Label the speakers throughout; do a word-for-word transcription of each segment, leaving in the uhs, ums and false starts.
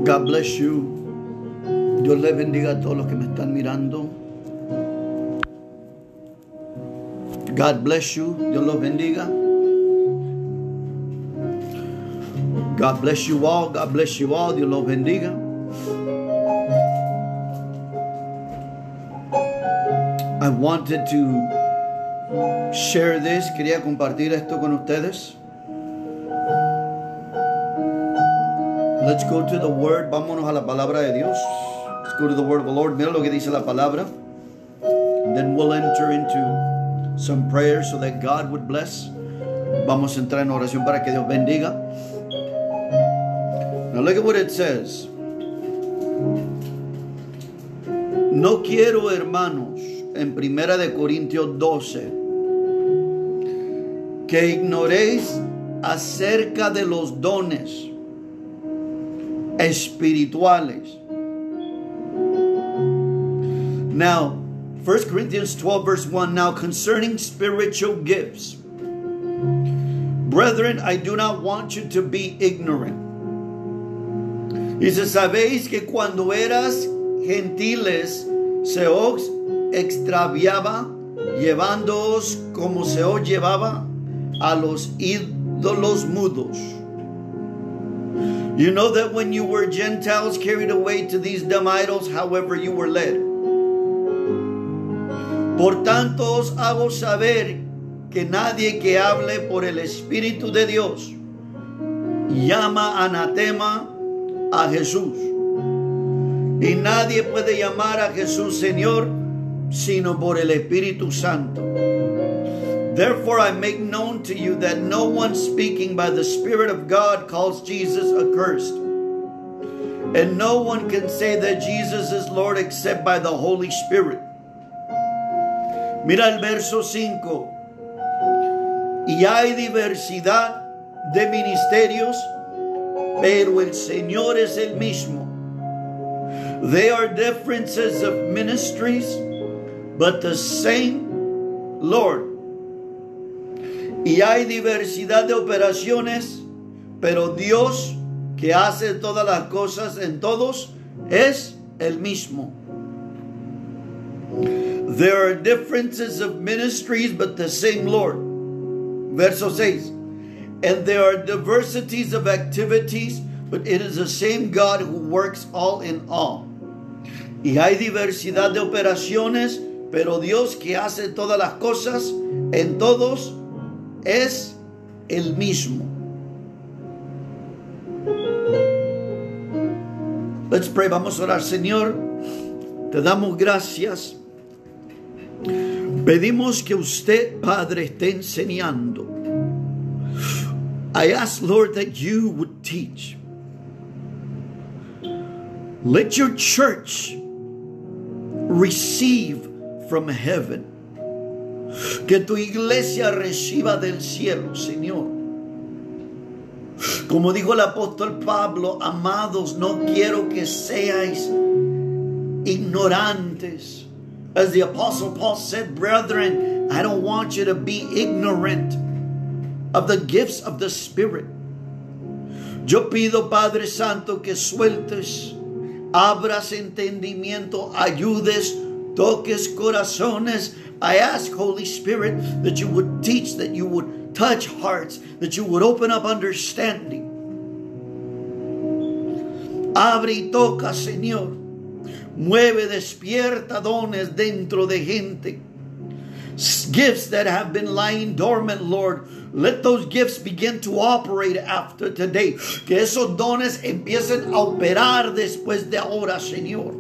Speaker 1: God bless you. Dios les bendiga a todos los que me están mirando. God bless you. Dios los bendiga. God bless you all. God bless you all. Dios los bendiga. I wanted to share this. Quería compartir esto con ustedes. Let's go to the word. Vámonos a la palabra de Dios. Let's go to the word of the Lord. Mira lo que dice la palabra. And then we'll enter into some prayers so that God would bless. Vamos a entrar en oración para que Dios bendiga. Now look at what it says. No quiero, hermanos, en Primera de Corintios doce, que ignoréis acerca de los dones espirituales. Now, First Corinthians twelve verse one, now concerning spiritual gifts, brethren, I do not want you to be ignorant. Dice, sabéis que cuando eras gentiles se os extraviaba, llevándoos como se os llevaba a los ídolos mudos. You know that when you were Gentiles carried away to these dumb idols, however you were led. Por tanto os hago saber que nadie que hable por el Espíritu de Dios llama anatema a Jesús. Y nadie puede llamar a Jesús Señor sino por el Espíritu Santo. Therefore I make known to you that no one speaking by the Spirit of God calls Jesus accursed. And no one can say that Jesus is Lord except by the Holy Spirit. Mira el verso cinco. Y hay diversidad de ministerios, pero el Señor es el mismo. There are differences of ministries, but the same Lord. Y hay diversidad de operaciones, pero Dios que hace todas las cosas en todos es el mismo. There are differences of ministries, but the same Lord. Verso seis. And there are diversities of activities, but it is the same God who works all in all. Y hay diversidad de operaciones, pero Dios que hace todas las cosas en todos es el mismo. Let's pray. Vamos a orar. Señor, te damos gracias. Pedimos que usted, Padre, esté enseñando. I ask, Lord, that you would teach. Let your church receive from heaven. Que tu iglesia reciba del cielo, Señor. Como dijo el apóstol Pablo, amados, no quiero que seáis ignorantes. As the apostle Paul said, brethren, I don't want you to be ignorant of the gifts of the Spirit. Yo pido, Padre Santo, que sueltes, abras entendimiento, ayudes, toques corazones. I ask, Holy Spirit, that you would teach, that you would touch hearts, that you would open up understanding. Abre y toca, Señor. Mueve, despierta dones dentro de gente. Gifts that have been lying dormant, Lord. Let those gifts begin to operate after today. Que esos dones empiecen a operar después de ahora, Señor.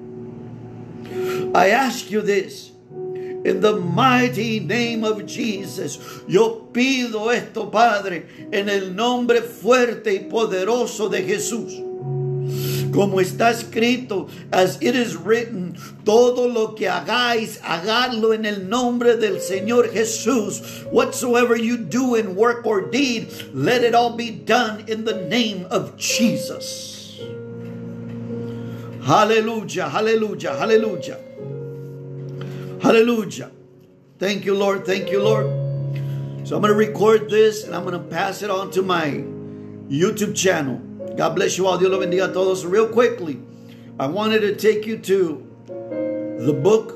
Speaker 1: I ask you this. In the mighty name of Jesus, yo pido esto, Padre, en el nombre fuerte y poderoso de Jesús. Como está escrito, as it is written, todo lo que hagáis, hagadlo en el nombre del Señor Jesús. Whatsoever you do in work or deed, let it all be done in the name of Jesus. Hallelujah, hallelujah, hallelujah. Hallelujah. Thank you, Lord. Thank you, Lord. So I'm going to record this and I'm going to pass it on to my YouTube channel. God bless you all. Dios lo bendiga a todos. Real quickly, I wanted to take you to the book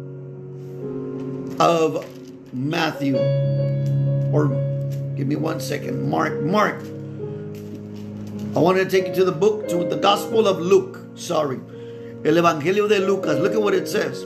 Speaker 1: of Matthew. Or give me one second. Mark. Mark. I wanted to take you to the book, to the Gospel of Luke. Sorry. El Evangelio de Lucas. Look at what it says.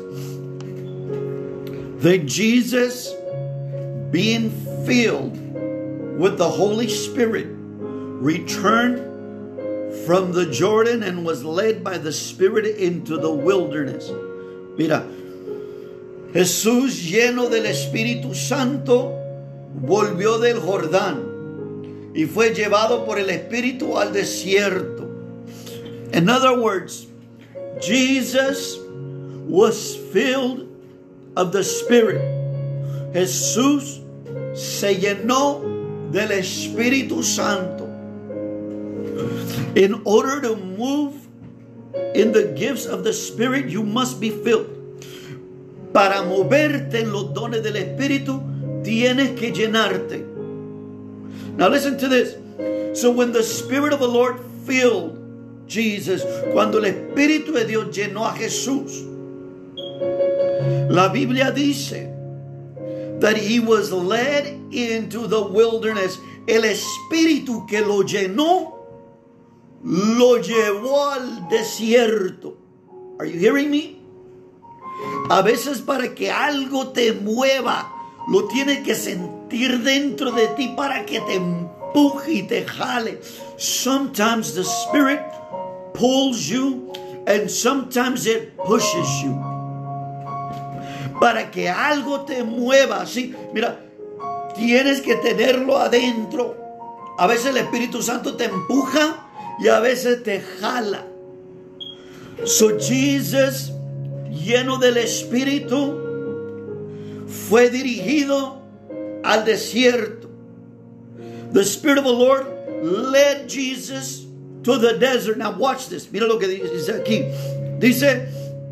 Speaker 1: That Jesus, being filled with the Holy Spirit, returned from the Jordan and was led by the Spirit into the wilderness. Mira, Jesús, lleno del Espíritu Santo, volvió del Jordán y fue llevado por el Espíritu al desierto. In other words, Jesus was filled of the Spirit. Jesús se llenó del Espíritu Santo. In order to move in the gifts of the Spirit, you must be filled. Para moverte en los dones del Espíritu, tienes que llenarte. Now listen to this. So when the Spirit of the Lord filled Jesus, cuando el Espíritu de Dios llenó a Jesús, la Biblia dice that he was led into the wilderness. El Espíritu que lo llenó, lo llevó al desierto. Are you hearing me? A veces para que algo te mueva, lo tienes que sentir dentro de ti para que te empuje y te jale. Sometimes the Spirit pulls you and sometimes it pushes you. Para que algo te mueva, ¿sí? Mira, tienes que tenerlo adentro. A veces el Espíritu Santo te empuja y a veces te jala. So Jesus, lleno del Espíritu, fue dirigido al desierto. The Spirit of the Lord led Jesus to the desert. Now watch this. Mira lo que dice aquí. Dice,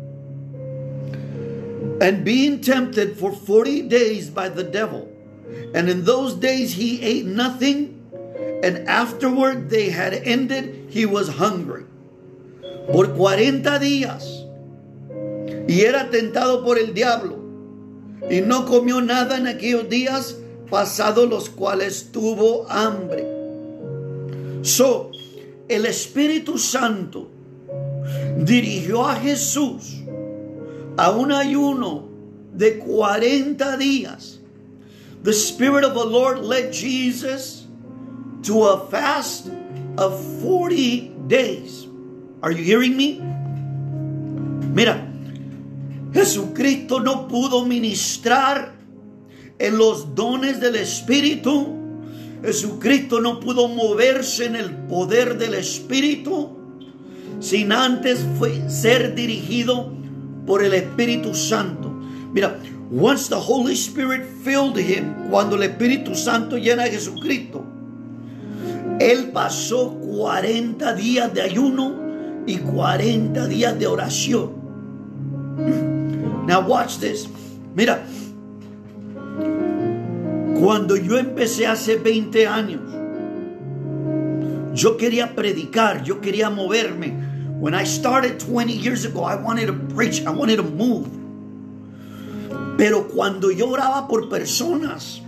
Speaker 1: and being tempted for forty days by the devil. And in those days he ate nothing. And afterward they had ended, he was hungry. Por cuarenta días. Y era tentado por el diablo. Y no comió nada en aquellos días pasados, los cuales tuvo hambre. So, el Espíritu Santo dirigió a Jesús a un ayuno de cuarenta días. The Spirit of the Lord led Jesus to a fast of forty days. Are you hearing me? Mira, Jesucristo no pudo ministrar en los dones del Espíritu. Jesucristo no pudo moverse en el poder del Espíritu sin antes fue ser dirigido por el Espíritu Santo. Mira, once the Holy Spirit filled him, cuando el Espíritu Santo llena a Jesucristo, él pasó cuarenta días de ayuno y cuarenta días de oración. Now watch this. Mira, cuando yo empecé hace veinte años, yo quería predicar, yo quería moverme. When I started twenty years ago, I wanted to preach, I wanted to move. Pero cuando yo oraba por personas,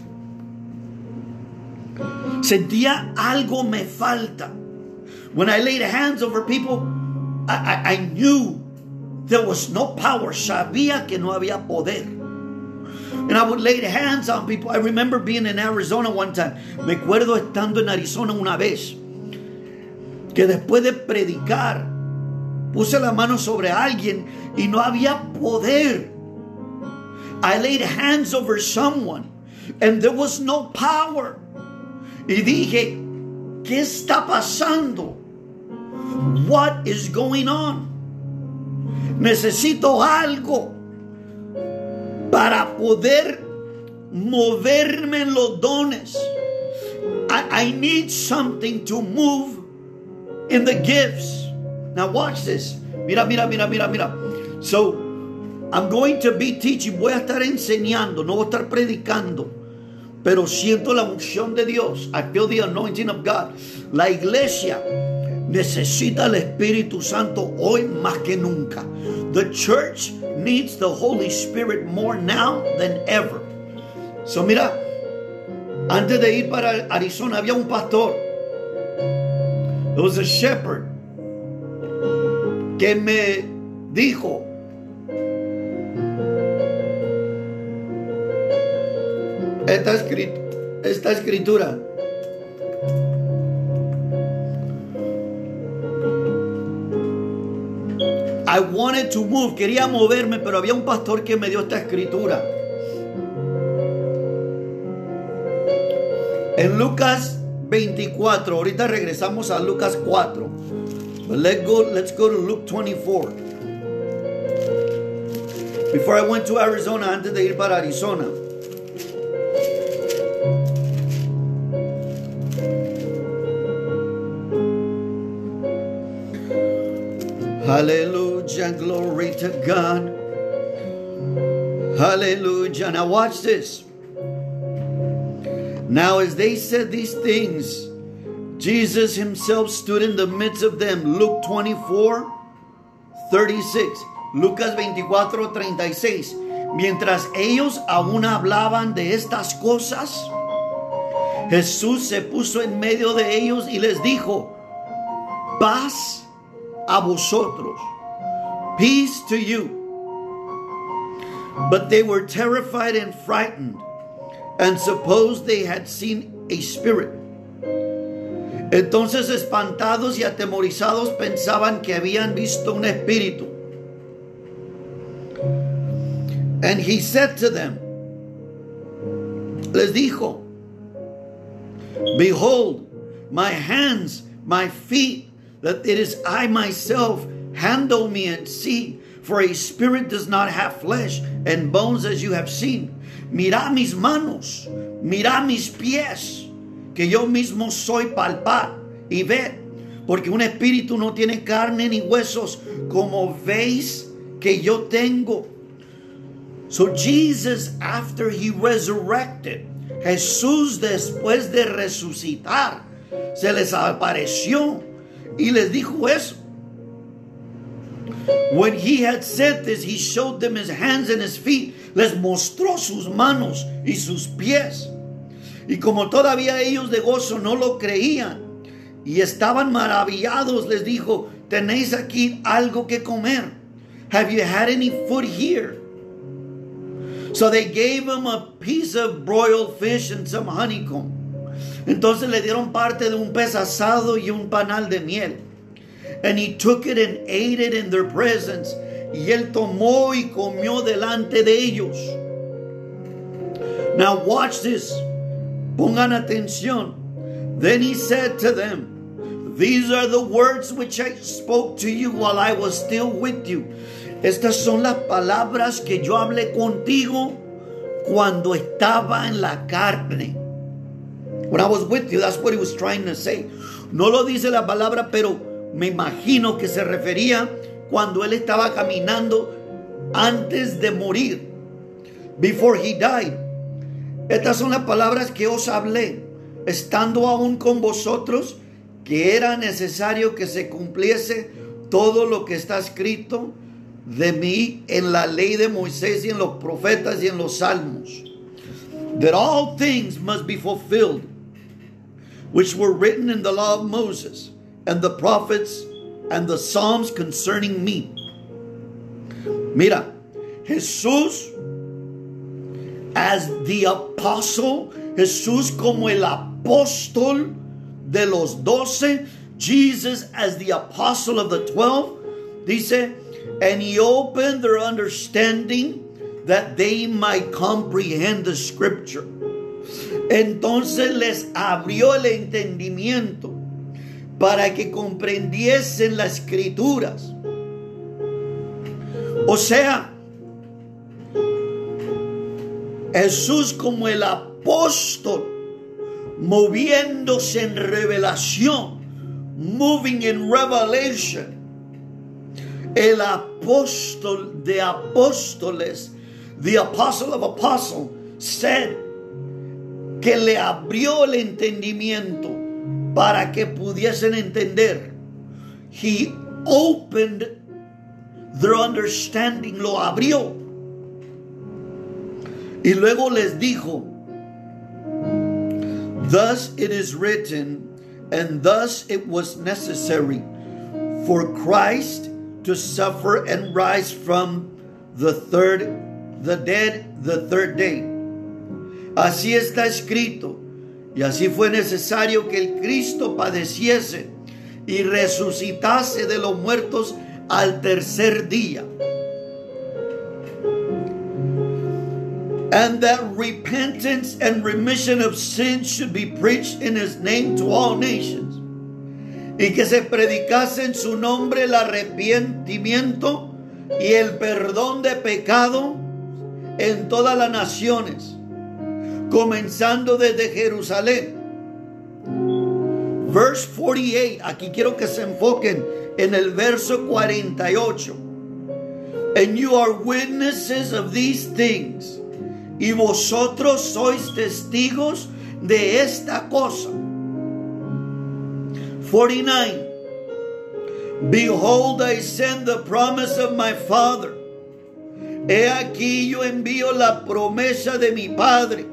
Speaker 1: sentía algo me falta. When I laid hands over people, I, I, I knew there was no power. Sabía que no había poder. And I would lay hands on people. I remember being in Arizona one time. Me acuerdo estando en Arizona una vez, que después de predicar, puse la mano sobre alguien y no había poder. I laid hands over someone and there was no power. Y dije, ¿qué está pasando? What is going on? Necesito algo para poder moverme en los dones. I, I need something to move in the gifts. Now watch this. Mira, mira, mira, mira, mira. So, I'm going to be teaching. Voy a estar enseñando, no voy a estar predicando. Pero siento la unción de Dios. I feel the anointing of God. La iglesia necesita el Espíritu Santo hoy más que nunca. The church needs the Holy Spirit more now than ever. So mira, antes de ir para Arizona había un pastor. It was a shepherd que me dijo, esta, escrit esta escritura. I wanted to move, quería moverme, pero había un pastor que me dio esta escritura. En Lucas veinticuatro, ahorita regresamos a Lucas cuatro. But let's go, let's go to Luke twenty-four. Before I went to Arizona, antes de ir para Arizona. Hallelujah, glory to God. Hallelujah. Now watch this. Now as they said these things, Jesus himself stood in the midst of them. Luke twenty-four, thirty-six. Lucas veinticuatro, treinta y seis. Mientras ellos aún hablaban de estas cosas, Jesús se puso en medio de ellos y les dijo, paz a vosotros, peace to you. But they were terrified and frightened, and supposed they had seen a spirit. Entonces, espantados y atemorizados, pensaban que habían visto un espíritu. And he said to them, les dijo, behold, my hands, my feet, that it is I myself. Handle me and see, for a spirit does not have flesh and bones as you have seen. Mira mis manos, mira mis pies, que yo mismo soy, palpar y ver, porque un espíritu no tiene carne ni huesos, como veis que yo tengo. So Jesus, after he resurrected, Jesús después de resucitar, se les apareció y les dijo eso. When he had said this, he showed them his hands and his feet. Les mostró sus manos y sus pies. Y como todavía ellos de gozo no lo creían y estaban maravillados, les dijo, ¿tenéis aquí algo que comer? Have you had any food here? So they gave him a piece of broiled fish and some honeycomb. Entonces le dieron parte de un pez asado y un panal de miel. And he took it and ate it in their presence. Y él tomó y comió delante de ellos. Now watch this. Pongan atención. Then he said to them, these are the words which I spoke to you while I was still with you. Estas son las palabras que yo hablé contigo cuando estaba en la carne. When I was with you, that's what he was trying to say. No lo dice la palabra, pero me imagino que se refería cuando él estaba caminando antes de morir. Before he died. Estas son las palabras que os hablé, estando aún con vosotros, que era necesario que se cumpliese todo lo que está escrito de mí en la ley de Moisés y en los profetas y en los salmos. That all things must be fulfilled, which were written in the law of Moses and the prophets and the Psalms concerning me. Mira, Jesús as the apostle, Jesús como el apóstol de los doce, Jesus as the apostle of the twelve, dice, and he opened their understanding that they might comprehend the scripture. Entonces les abrió el entendimiento para que comprendiesen las escrituras. O sea, Jesús como el apóstol, moviéndose en revelación, moving in revelation. El apóstol de apóstoles, the apostle of apostles, said que le abrió el entendimiento para que pudiesen entender He opened their understanding, lo abrió. Y luego les dijo, thus it is written, and thus it was necessary for Christ to suffer and rise from the third, the dead, the third day. Así está escrito, y así fue necesario que el Cristo padeciese y resucitase de los muertos al tercer día. And that repentance and remission of sins should be preached in his name to all nations. Y que se predicase en su nombre el arrepentimiento y el perdón de pecado en todas las naciones, comenzando desde Jerusalén. Verse forty-eight, aquí quiero que se enfoquen en el verso cuarenta y ocho. And you are witnesses of these things, y vosotros sois testigos de esta cosa. forty-nine. Behold, I send the promise of my Father. He aquí yo envío la promesa de mi Padre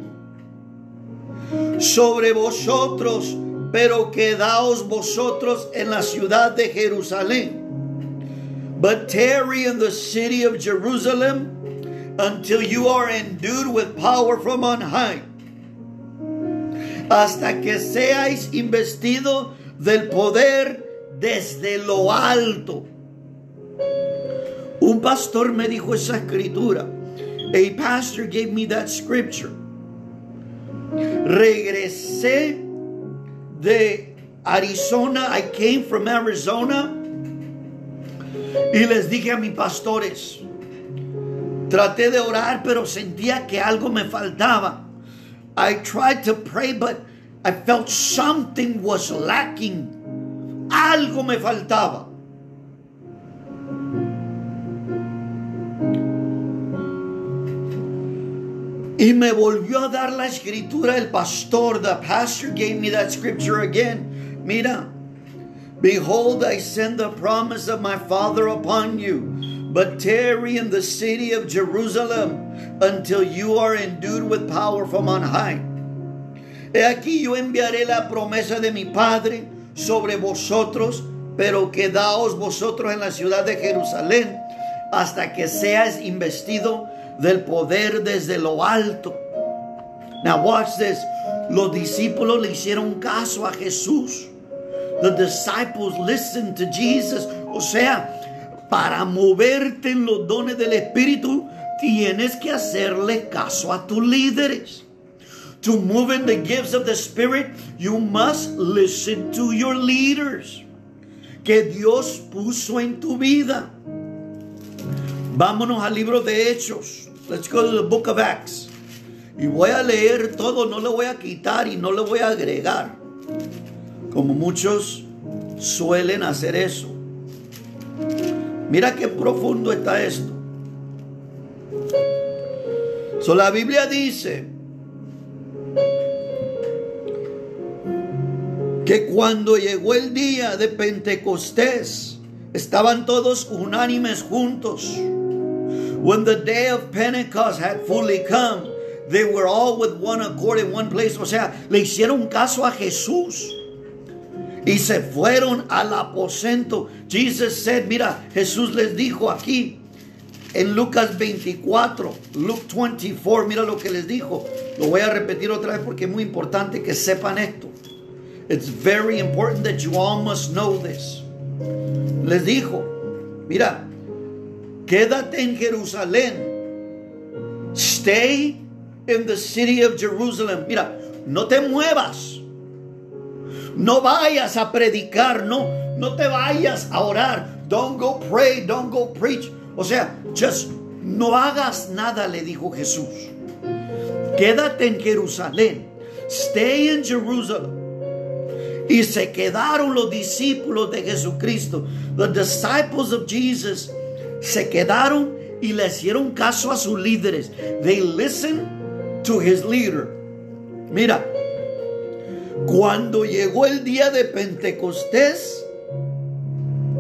Speaker 1: sobre vosotros, pero quedaos vosotros en la ciudad de Jerusalén. But tarry in the city of Jerusalem until you are endued with power from on high, hasta que seáis investidos del poder desde lo alto. Un pastor me dijo esa escritura. A pastor gave me that scripture. Regresé de Arizona. I came from Arizona. Y les dije a mis pastores, traté de orar, pero sentía que algo me faltaba. I tried to pray, but I felt something was lacking. Algo me faltaba. Y me volvió a dar la escritura el pastor. The pastor gave me that scripture again. Mira. Behold, I send the promise of my Father upon you, but tarry in the city of Jerusalem until you are endued with power from on high. He aquí yo enviaré la promesa de mi Padre sobre vosotros, pero quedaos vosotros en la ciudad de Jerusalén hasta que seas investido del poder desde lo alto. Now watch this. Los discípulos le hicieron caso a Jesús. The disciples listened to Jesus. O sea, para moverte en los dones del Espíritu, tienes que hacerle caso a tus líderes. To move in the gifts of the Spirit, you must listen to your leaders que Dios puso en tu vida. Vámonos al libro de Hechos. Let's go to the book of Acts. Y voy a leer todo, no le voy a quitar y no le voy a agregar, como muchos suelen hacer eso. Mira qué profundo está esto. So, la Biblia dice que cuando llegó el día de Pentecostés, estaban todos unánimes juntos. When the day of Pentecost had fully come, they were all with one accord in one place. O sea, le hicieron caso a Jesús y se fueron al aposento. Jesus said, mira, Jesús les dijo aquí en Lucas veinticuatro, Luke twenty-four, mira lo que les dijo. Lo voy a repetir otra vez porque es muy importante que sepan esto. It's very important that you all must know this. Les dijo, mira, quédate en Jerusalén. Stay in the city of Jerusalem. Mira, no te muevas. No vayas a predicar, no, no te vayas a orar. Don't go pray, don't go preach. O sea, just no hagas nada, le dijo Jesús. Quédate en Jerusalén. Stay in Jerusalem. Y se quedaron los discípulos de Jesucristo. The disciples of Jesus se quedaron y le hicieron caso a sus líderes. They listened to his leader. Mira, cuando llegó el día de Pentecostés,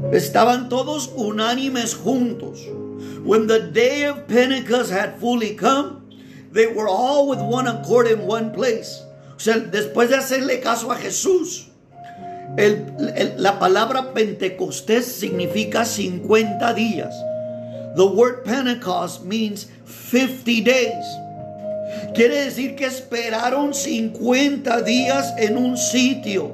Speaker 1: estaban todos unánimes juntos. When the day of Pentecost had fully come, they were all with one accord in one place. O sea, después de hacerle caso a Jesús, el, el, la palabra Pentecostés significa cincuenta días. The word Pentecost means fifty days. Quiere decir que esperaron cincuenta días en un sitio.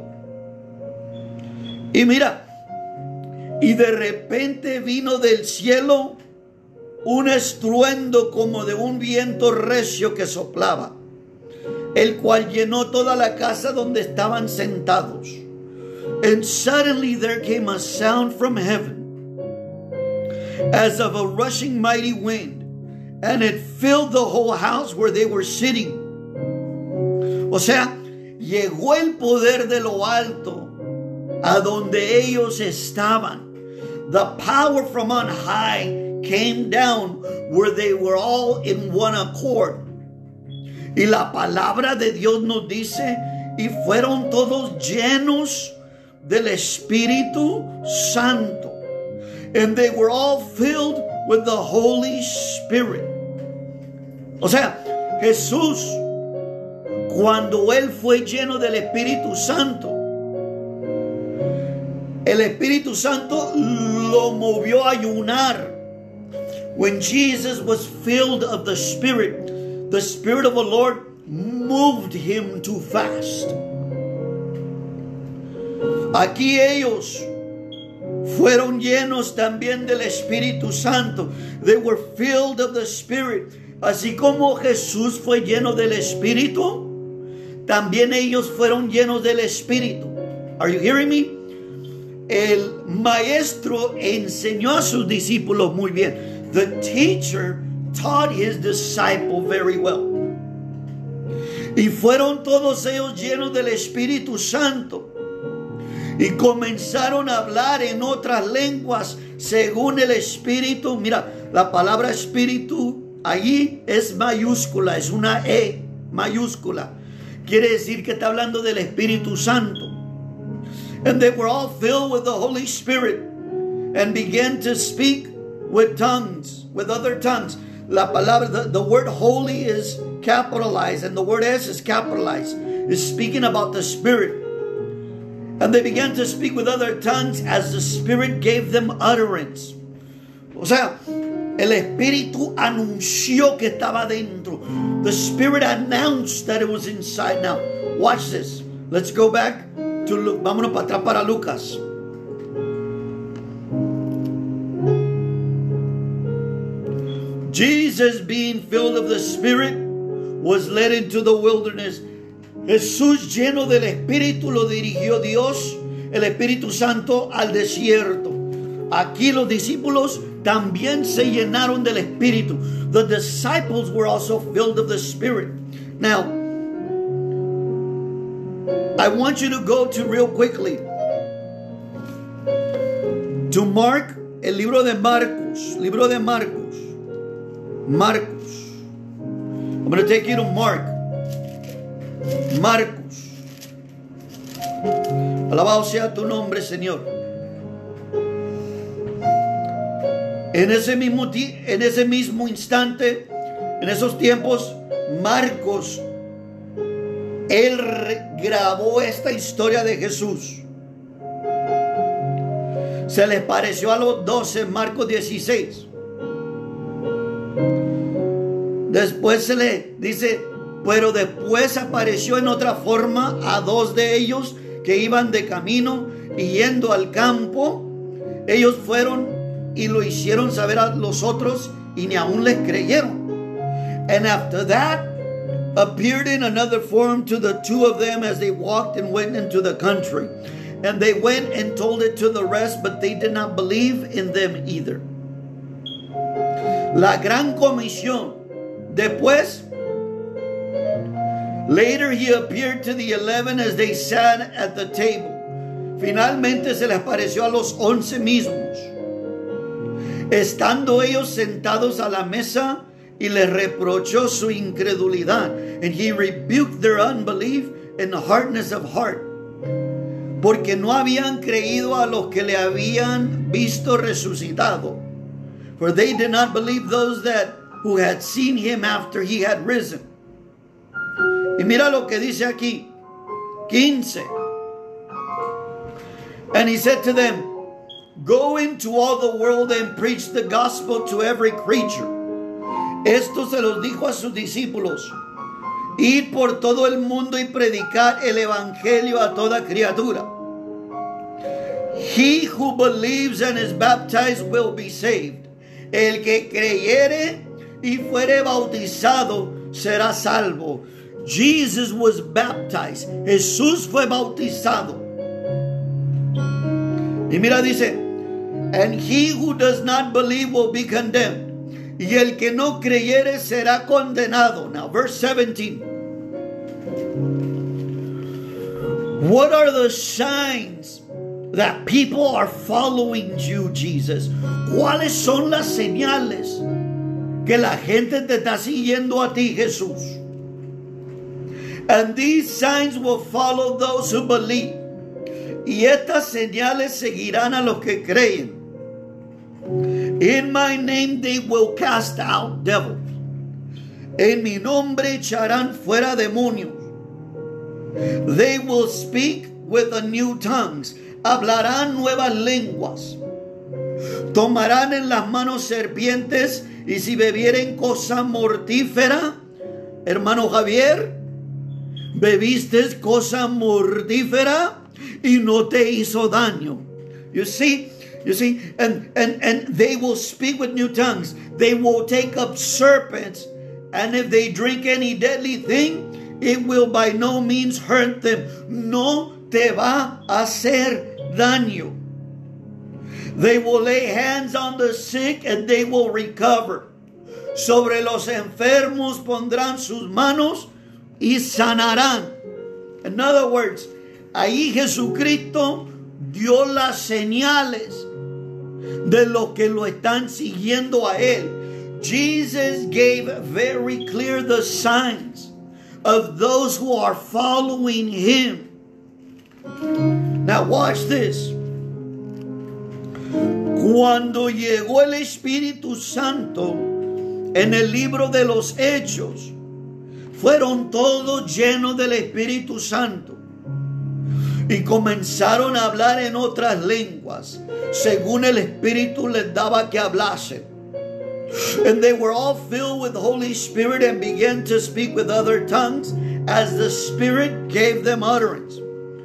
Speaker 1: Y mira, y de repente vino del cielo un estruendo como de un viento recio que soplaba, el cual llenó toda la casa donde estaban sentados. And suddenly there came a sound from heaven, as of a rushing mighty wind, and it filled the whole house where they were sitting. O sea, llegó el poder de lo alto a donde ellos estaban. The power from on high came down where they were all in one accord. Y la palabra de Dios nos dice, y fueron todos llenos del Espíritu Santo. And they were all filled with the Holy Spirit. O sea, Jesús, cuando Él fue lleno del Espíritu Santo, el Espíritu Santo lo movió a ayunar. When Jesus was filled of the Spirit, the Spirit of the Lord moved him to fast. Aquí ellos fueron llenos también del Espíritu Santo. They were filled of the Spirit. Así como Jesús fue lleno del Espíritu, también ellos fueron llenos del Espíritu. Are you hearing me? El maestro enseñó a sus discípulos muy bien. The teacher taught his disciple very well. Y fueron todos ellos llenos del Espíritu Santo. Y comenzaron a hablar en otras lenguas según el Espíritu. Mira, la palabra Espíritu allí es mayúscula, es una E mayúscula. Quiere decir que está hablando del Espíritu Santo. And they were all filled with the Holy Spirit and began to speak with tongues, with other tongues. La palabra, the, the word holy is capitalized and the word S is capitalized. It's speaking about the Spirit. And they began to speak with other tongues as the Spirit gave them utterance. O sea, el Espíritu anunció que estaba dentro. The Spirit announced that it was inside. Now, watch this. Let's go back to Luke. Vámonos para atrás para Lucas. Jesus, being filled of the Spirit, was led into the wilderness. Jesús, lleno del Espíritu, lo dirigió Dios, el Espíritu Santo, al desierto. Aquí los discípulos también se llenaron del Espíritu. The disciples were also filled of the Spirit. Now, I want you to go to real quickly to Mark, el libro de Marcos, libro de Marcos. Marcos. I'm going to take you to Mark. Marcos. Alabado sea tu nombre, Señor. En ese mismo, en ese mismo instante, en esos tiempos, Marcos, él grabó esta historia de Jesús. Se les pareció a los doce, Marcos dieciséis. Después se le dice, pero después apareció en otra forma a dos de ellos que iban de camino y yendo al campo. Ellos fueron y lo hicieron saber a los otros y ni aún les creyeron. And after that, appeared in another form to the two of them as they walked and went into the country. And they went and told it to the rest, but they did not believe in them either. La gran comisión. Después, later he appeared to the eleven as they sat at the table. Finalmente se les apareció a los once mismos, estando ellos sentados a la mesa, y les reprochó su incredulidad. And he rebuked their unbelief and the hardness of heart. porque no habían creído a los que le habían visto resucitado. For they did not believe those that who had seen him after he had risen. Y mira lo que dice aquí, quince. And he said to them, go into all the world and preach the gospel to every creature. Esto se los dijo a sus discípulos. Ir por todo el mundo y predicar el evangelio a toda criatura. He who believes and is baptized will be saved. El que creyere y fuere bautizado será salvo. Jesus was baptized. Jesús fue bautizado. Y mira, dice, and he who does not believe will be condemned. Y el que no creyere será condenado. Now, verse seventeen. What are the signs that people are following you, Jesus? ¿Cuáles son las señales que la gente te está siguiendo a ti, Jesús? And these signs will follow those who believe. Y estas señales seguirán a los que creen. In my name they will cast out devils. En mi nombre echarán fuera demonios. They will speak with a new tongues. Hablarán nuevas lenguas. Tomarán en las manos serpientes, y si bebieren cosa mortífera, hermano Javier, bebiste cosa mortífera y no te hizo daño. You see, you see, and, and, and they will speak with new tongues. They will take up serpents, and if they drink any deadly thing, it will by no means hurt them. No te va a hacer daño. They will lay hands on the sick and they will recover. Sobre los enfermos pondrán sus manos y sanarán. In other words, ahí Jesucristo dio las señales de los que lo están siguiendo a él. Jesus gave very clear the signs of those who are following him. Now watch this. Cuando llegó el Espíritu Santo en el libro de los Hechos, fueron todos llenos del Espíritu Santo y comenzaron a hablar en otras lenguas, según el Espíritu les daba que hablasen. And they were all filled with the Holy Spirit and began to speak with other tongues as the Spirit gave them utterance.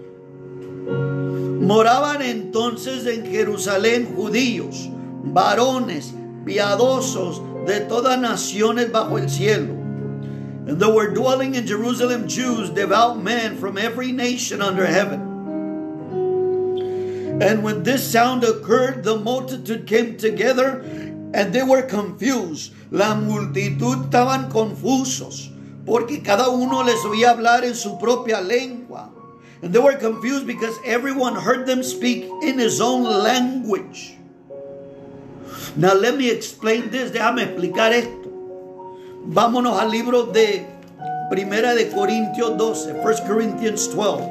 Speaker 1: Moraban entonces en Jerusalén judíos, varones, piadosos de todas naciones bajo el cielo. And there were dwelling in Jerusalem Jews, devout men from every nation under heaven. And when this sound occurred, the multitude came together, and they were confused. La multitud estaban confusos, porque cada uno les oía hablar en su propia lengua. And they were confused because everyone heard them speak in his own language. Now let me explain this. Déjame explicar esto. Vámonos al libro de Primera de Corintios doce. First Corinthians twelve.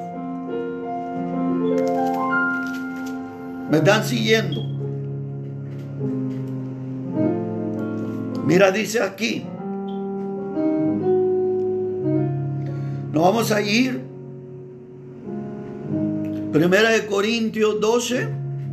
Speaker 1: ¿Me están siguiendo? Mira, dice aquí. Nos vamos a ir. Primera de Corintios doce,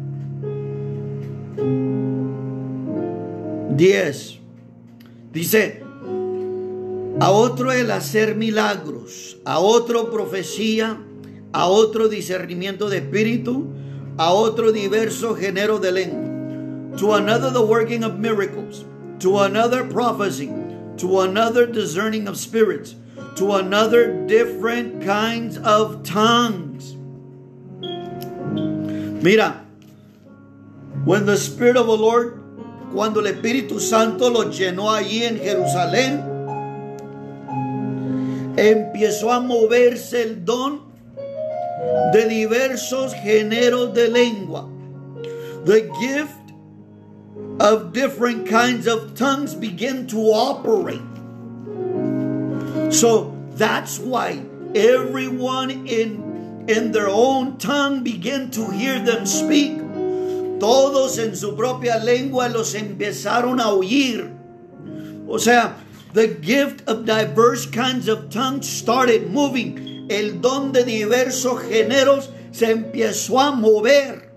Speaker 1: diez. Dice, a otro el hacer milagros, a otro profecía, a otro discernimiento de espíritu, a otro diverso género de lengua. To another the working of miracles, to another prophecy, to another discerning of spirits, to another different kinds of tongues. Mira, when the Spirit of the Lord, cuando el Espíritu Santo los llenó allí en Jerusalén, empezó a moverse el don de diversos géneros de lengua. The gift of different kinds of tongues began to operate. So that's why everyone in in their own tongue began to hear them speak. Todos en su propia lengua los empezaron a oír. O sea, the gift of diverse kinds of tongues started moving. El don de diversos géneros se empezó a mover.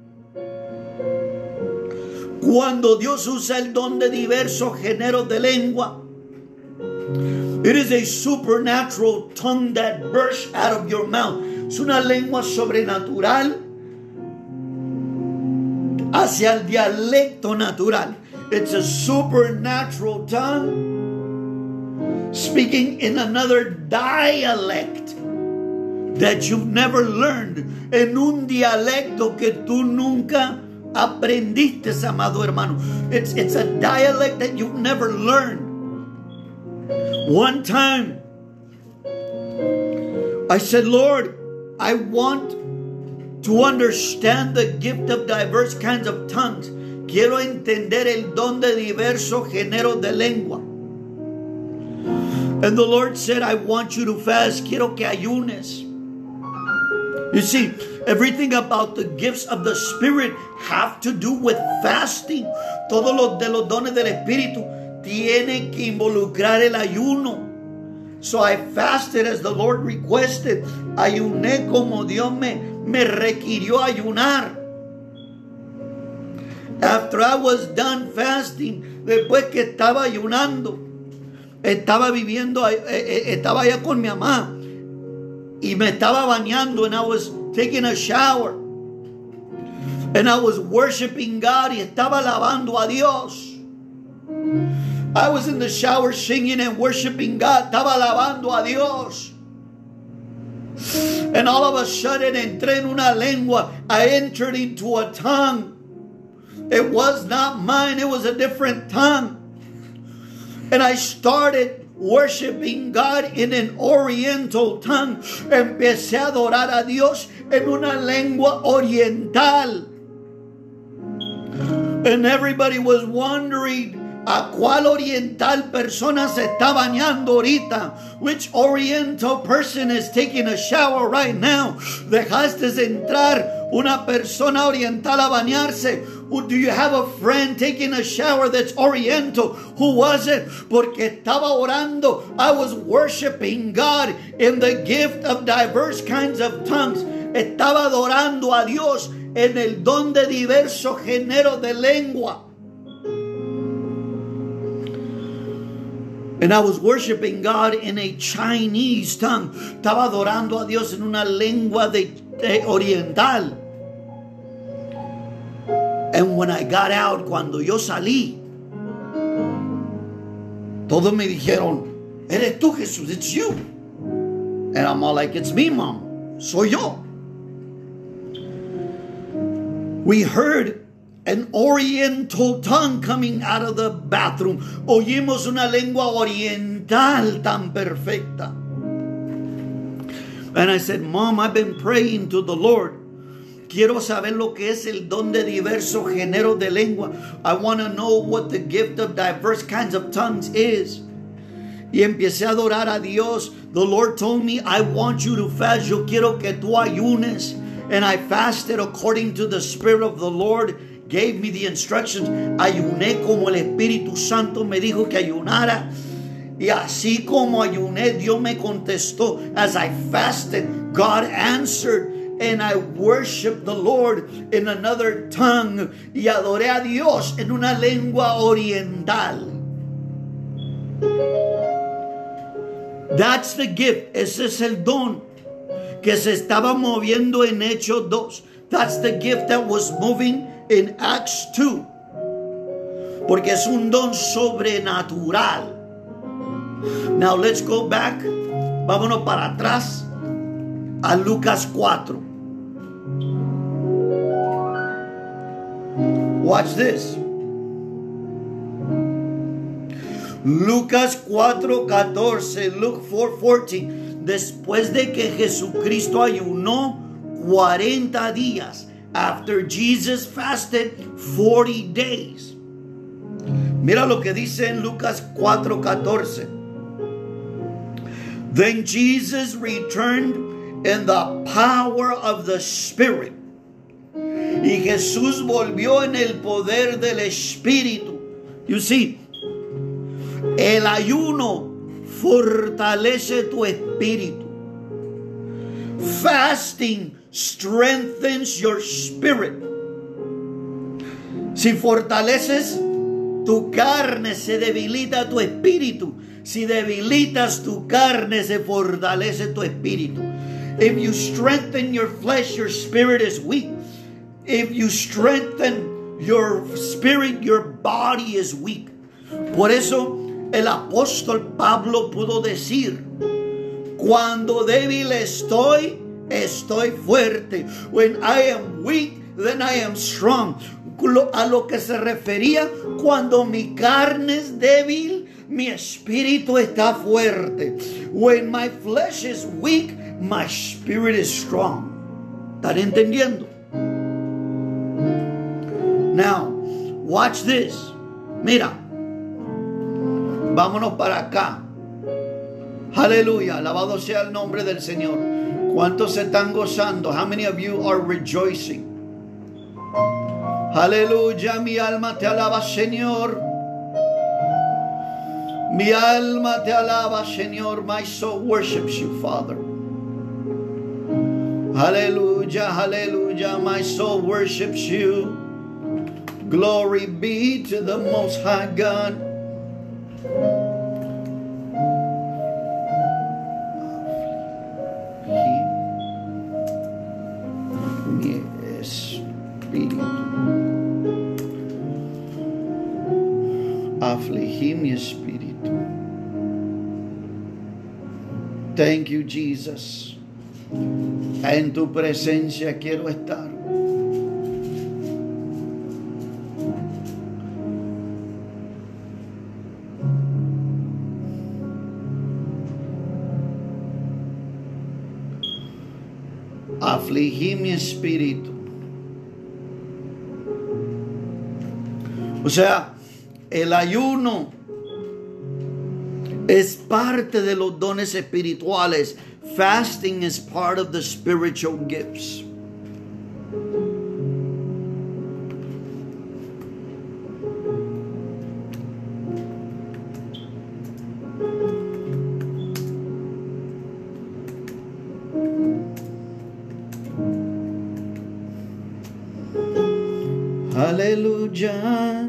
Speaker 1: Cuando Dios usa el don de diversos géneros de lengua, it is a supernatural tongue that bursts out of your mouth. Es una lengua sobrenatural hacia el dialecto natural. It's a supernatural tongue speaking in another dialect that you've never learned. En un dialecto que tú nunca aprendiste, amado hermano. It's, it's a dialect that you've never learned. One time, I said, Lord, I want to understand the gift of diverse kinds of tongues. Quiero entender el don de diversos géneros de lengua. And the Lord said, I want you to fast. Quiero que ayunes. You see, everything about the gifts of the Spirit have to do with fasting. Todos los de los dones del Espíritu tienen que involucrar el ayuno. So I fasted as the Lord requested. Ayuné como Dios me, me requirió ayunar. After I was done fasting, después que estaba ayunando, estaba viviendo, estaba allá con mi mamá y me estaba bañando, and I was taking a shower, and I was worshiping God, y estaba alabando a Dios. I was in the shower singing and worshiping God. Estaba alabando a Dios. And all of a sudden entré en una lengua. I entered into a tongue. It was not mine. It was a different tongue. And I started worshiping God in an oriental tongue. Empecé a adorar a Dios en una lengua oriental. And everybody was wondering, ¿a cuál oriental persona se está bañando ahorita? Which oriental person is taking a shower right now? ¿Dejaste entrar una persona oriental a bañarse? Do you have a friend taking a shower that's oriental? Who was it? Porque estaba orando. I was worshiping God in the gift of diverse kinds of tongues. Estaba adorando a Dios en el don de diversos géneros de lengua. And I was worshiping God in a Chinese tongue. Estaba adorando a Dios en una lengua de, de oriental. And when I got out, cuando yo salí, todos me dijeron, eres tú, Jesús, it's you. And I'm all like, it's me, Mom. Soy yo. We heard an oriental tongue coming out of the bathroom. Oímos una lengua oriental tan perfecta. And I said, Mom, I've been praying to the Lord. Quiero saber lo que es el don de diversos géneros de lengua. I want to know what the gift of diverse kinds of tongues is. Y empecé a adorar a Dios. The Lord told me, I want you to fast. Yo quiero que tú ayunes. And I fasted according to the Spirit of the Lord gave me the instructions. Ayuné como el Espíritu Santo me dijo que ayunara. Y así como ayuné, Dios me contestó. As I fasted, God answered. And I worshiped the Lord in another tongue. Y adoré a Dios en una lengua oriental. That's the gift. Ese es el don que se estaba moviendo en Hechos dos. That's the gift that was moving in Acts two. Porque es un don sobrenatural. Now let's go back. Vámonos para atrás a Lucas cuatro. Watch this. Lucas cuatro catorce. Luke four fourteen. Después de que Jesucristo ayunó cuarenta días. After Jesus fasted forty days. Mira lo que dice en Lucas cuatro catorce. Then Jesus returned in the power of the Spirit. Y Jesús volvió en el poder del Espíritu. You see, el ayuno fortalece tu espíritu. Fasting strengthens your spirit. Si fortaleces tu carne, se debilita tu espíritu. Si debilitas tu carne, se fortalece tu espíritu. If you strengthen your flesh, your spirit is weak. If you strengthen your spirit, your body is weak. Por eso el apóstol Pablo pudo decir: cuando débil estoy, estoy fuerte. When I am weak, then I am strong. A lo que se refería, cuando mi carne es débil, mi espíritu está fuerte. When my flesh is weak, my spirit is strong. ¿Están entendiendo? Now, watch this. Mira, vámonos para acá. Aleluya, alabado sea el nombre del Señor. ¿Cuántos se están gozando? How many of you are rejoicing? Aleluya, mi alma te alaba, Señor. Mi alma te alaba, Señor. My soul worships you, Father. Aleluya, aleluya. My soul worships you. Glory be to the Most High God. Mi espíritu. Afligí mi espíritu. Thank you, Jesus. En tu presencia quiero estar. Afligí mi espíritu. O sea, el ayuno es parte de los dones espirituales. Fasting is part of the spiritual gifts. Aleluya.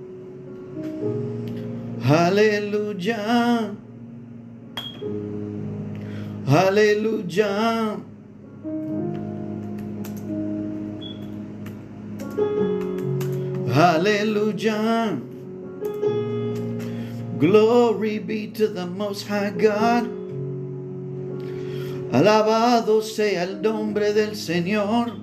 Speaker 1: Aleluya. Aleluya. Aleluya. Glory be to the Most High God. Alabado sea el nombre del Señor.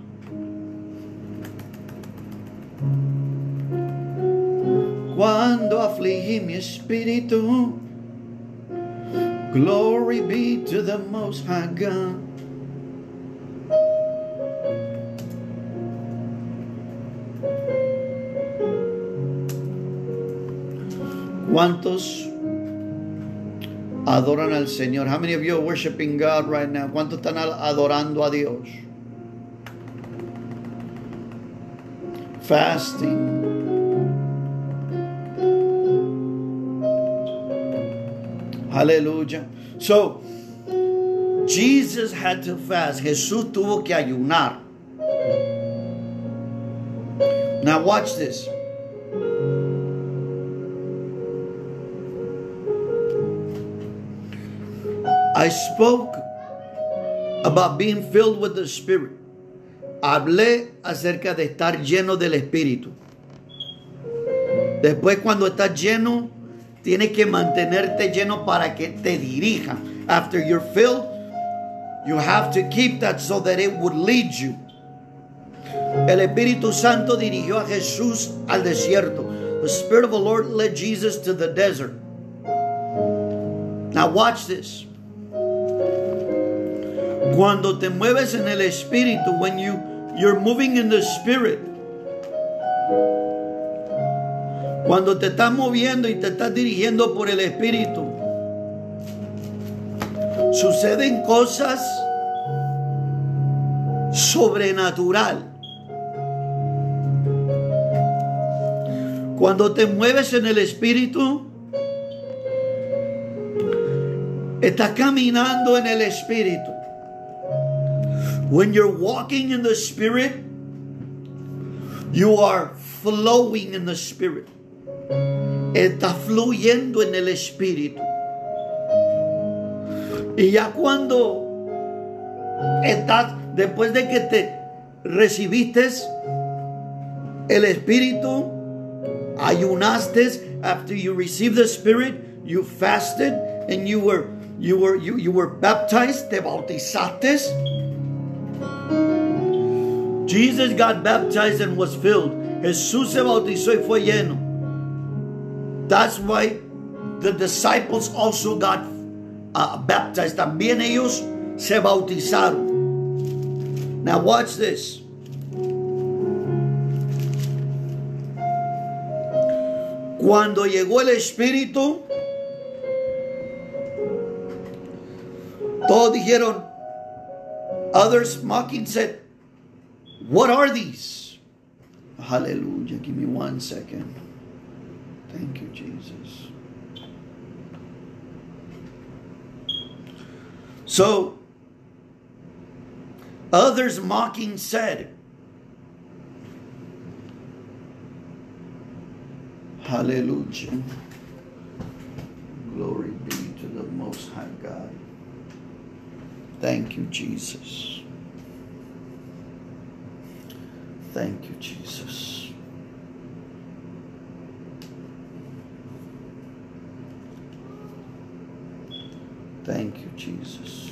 Speaker 1: Cuando afligí mi espíritu, glory be to the Most High God. ¿Cuántos adoran al Señor? How many of you are worshiping God right now? ¿Cuántos están adorando a Dios? Fasting. Aleluya. So, Jesus had to fast. Jesús tuvo que ayunar. Now watch this. I spoke about being filled with the Spirit. Hablé acerca de estar lleno del Espíritu. Después, cuando estás lleno, tienes que mantenerte lleno para que te dirija. After you're filled, you have to keep that so that it would lead you. El Espíritu Santo dirigió a Jesús al desierto. The Spirit of the Lord led Jesus to the desert. Now watch this. Cuando te mueves en el Espíritu, when you, you're moving in the Spirit, cuando te estás moviendo y te estás dirigiendo por el Espíritu, suceden cosas sobrenatural. Cuando te mueves en el Espíritu, estás caminando en el Espíritu. When you're walking in the Spirit, you are flowing in the Spirit. Estás fluyendo en el Espíritu. Y ya cuando estás, después de que te recibiste el Espíritu, ayunaste, after you received the Spirit, you fasted and you were you were you, you were baptized, te bautizaste. Jesus got baptized and was filled. Jesús se bautizó y fue lleno. That's why the disciples also got uh, baptized. También ellos se bautizaron. Now watch this. Cuando llegó el Espíritu, todos dijeron, others mocking said, what are these? Hallelujah. Give me one second. Thank you, Jesus. So, others mocking said, hallelujah. Glory be to the Most High God. Thank you, Jesus. Thank you, Jesus. Thank you, Jesus.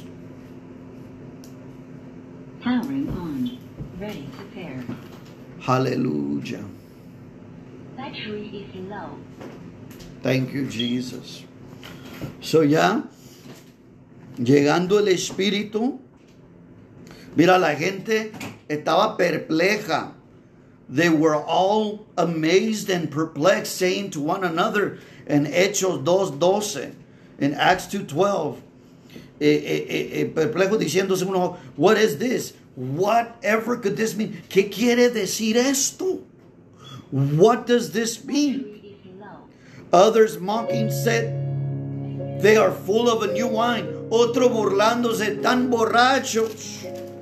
Speaker 2: Powering on. Ready to pair.
Speaker 1: Hallelujah.
Speaker 2: Battery is low.
Speaker 1: Thank you, Jesus. So ya, llegando el Espíritu, mira, la gente estaba perpleja. They were all amazed and perplexed, saying to one another in Hechos two twelve, in Acts two twelve, eh, eh, eh, perplejos diciéndose uno, what is this? Whatever could this mean? ¿Qué quiere decir esto? What does this mean? Others mocking said, they are full of a new wine. Otro burlándose, tan borrachos.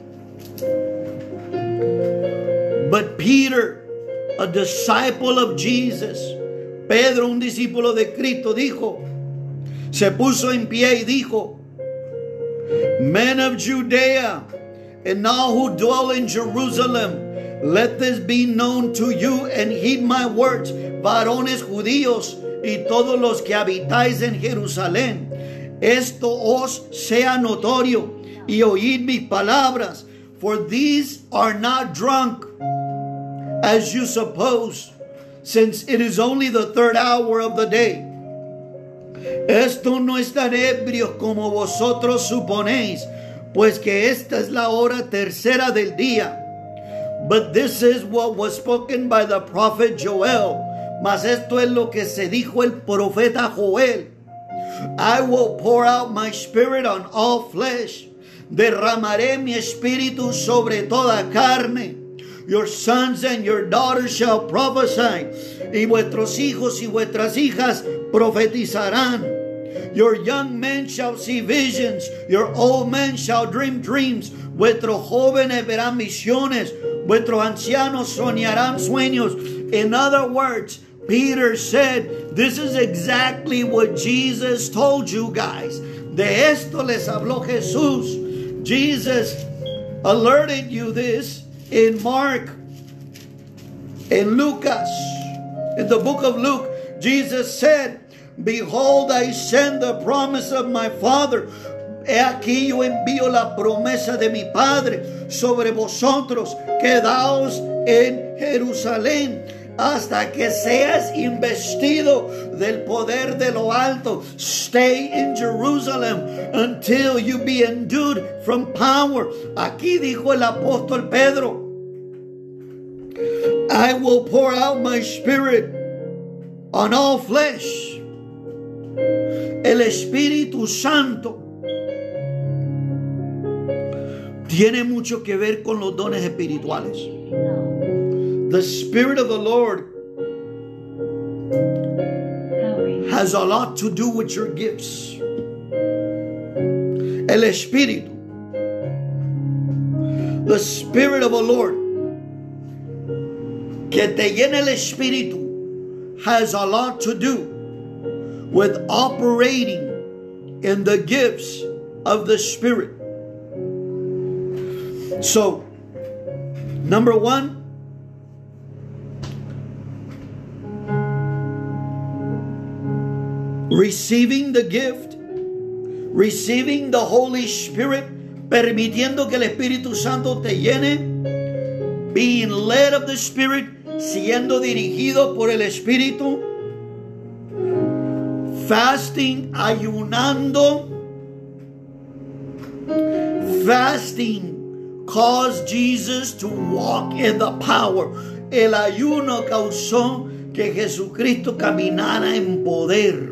Speaker 1: But Peter, a disciple of Jesus, Pedro, un discípulo de Cristo, dijo, se puso en pie y dijo, men of Judea, and all who dwell in Jerusalem, let this be known to you and heed my words, varones judíos y todos los que habitáis en Jerusalén. Esto os sea notorio y oíd mis palabras, for these are not drunk, as you suppose, since it is only the third hour of the day. Estos no están ebrios como vosotros suponéis, pues que esta es la hora tercera del día. But this is what was spoken by the prophet Joel. Mas esto es lo que se dijo el profeta Joel. I will pour out my spirit on all flesh. Derramaré mi espíritu sobre toda carne. Your sons and your daughters shall prophesy. Y vuestros hijos y vuestras hijas profetizarán. Your young men shall see visions. Your old men shall dream dreams. Vuestros jóvenes verán visiones. Vuestros ancianos soñarán sueños. In other words, Peter said, this is exactly what Jesus told you guys. De esto les habló Jesús. Jesus alerted you this in Mark, in Lucas, in the book of Luke. Jesus said, behold, I send the promise of my Father. He aquí yo envío la promesa de mi Padre sobre vosotros. Quedaos en Jerusalén hasta que seas investido del poder de lo alto. Stay in Jerusalem until you be endued from power. Aquí dijo el apóstol Pedro, I will pour out my spirit on all flesh. El Espíritu Santo tiene mucho que ver con los dones espirituales.
Speaker 2: Low.
Speaker 1: The Spirit of the Lord
Speaker 2: Powering.
Speaker 1: has a lot to do with your gifts. El Espíritu, the Spirit of the Lord, que te llena el Espíritu, has a lot to do with operating in the gifts of the Spirit. So, number one, receiving the gift, receiving the Holy Spirit, permitiendo que el Espíritu Santo te llene, being led of the Spirit, siendo dirigido por el Espíritu, fasting, ayunando. Fasting caused Jesus to walk in the power. El ayuno causó que Jesucristo caminara en poder.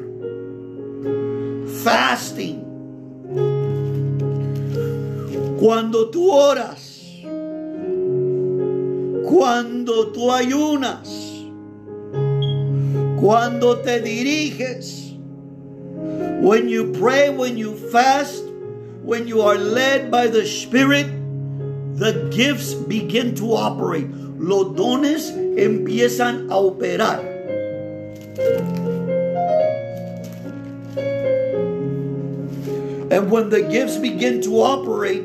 Speaker 1: Fasting. Cuando tú oras, cuando tú ayunas, cuando te diriges, when you pray, when you fast, when you are led by the Spirit, the gifts begin to operate. Los dones empiezan a operar. And when the gifts begin to operate,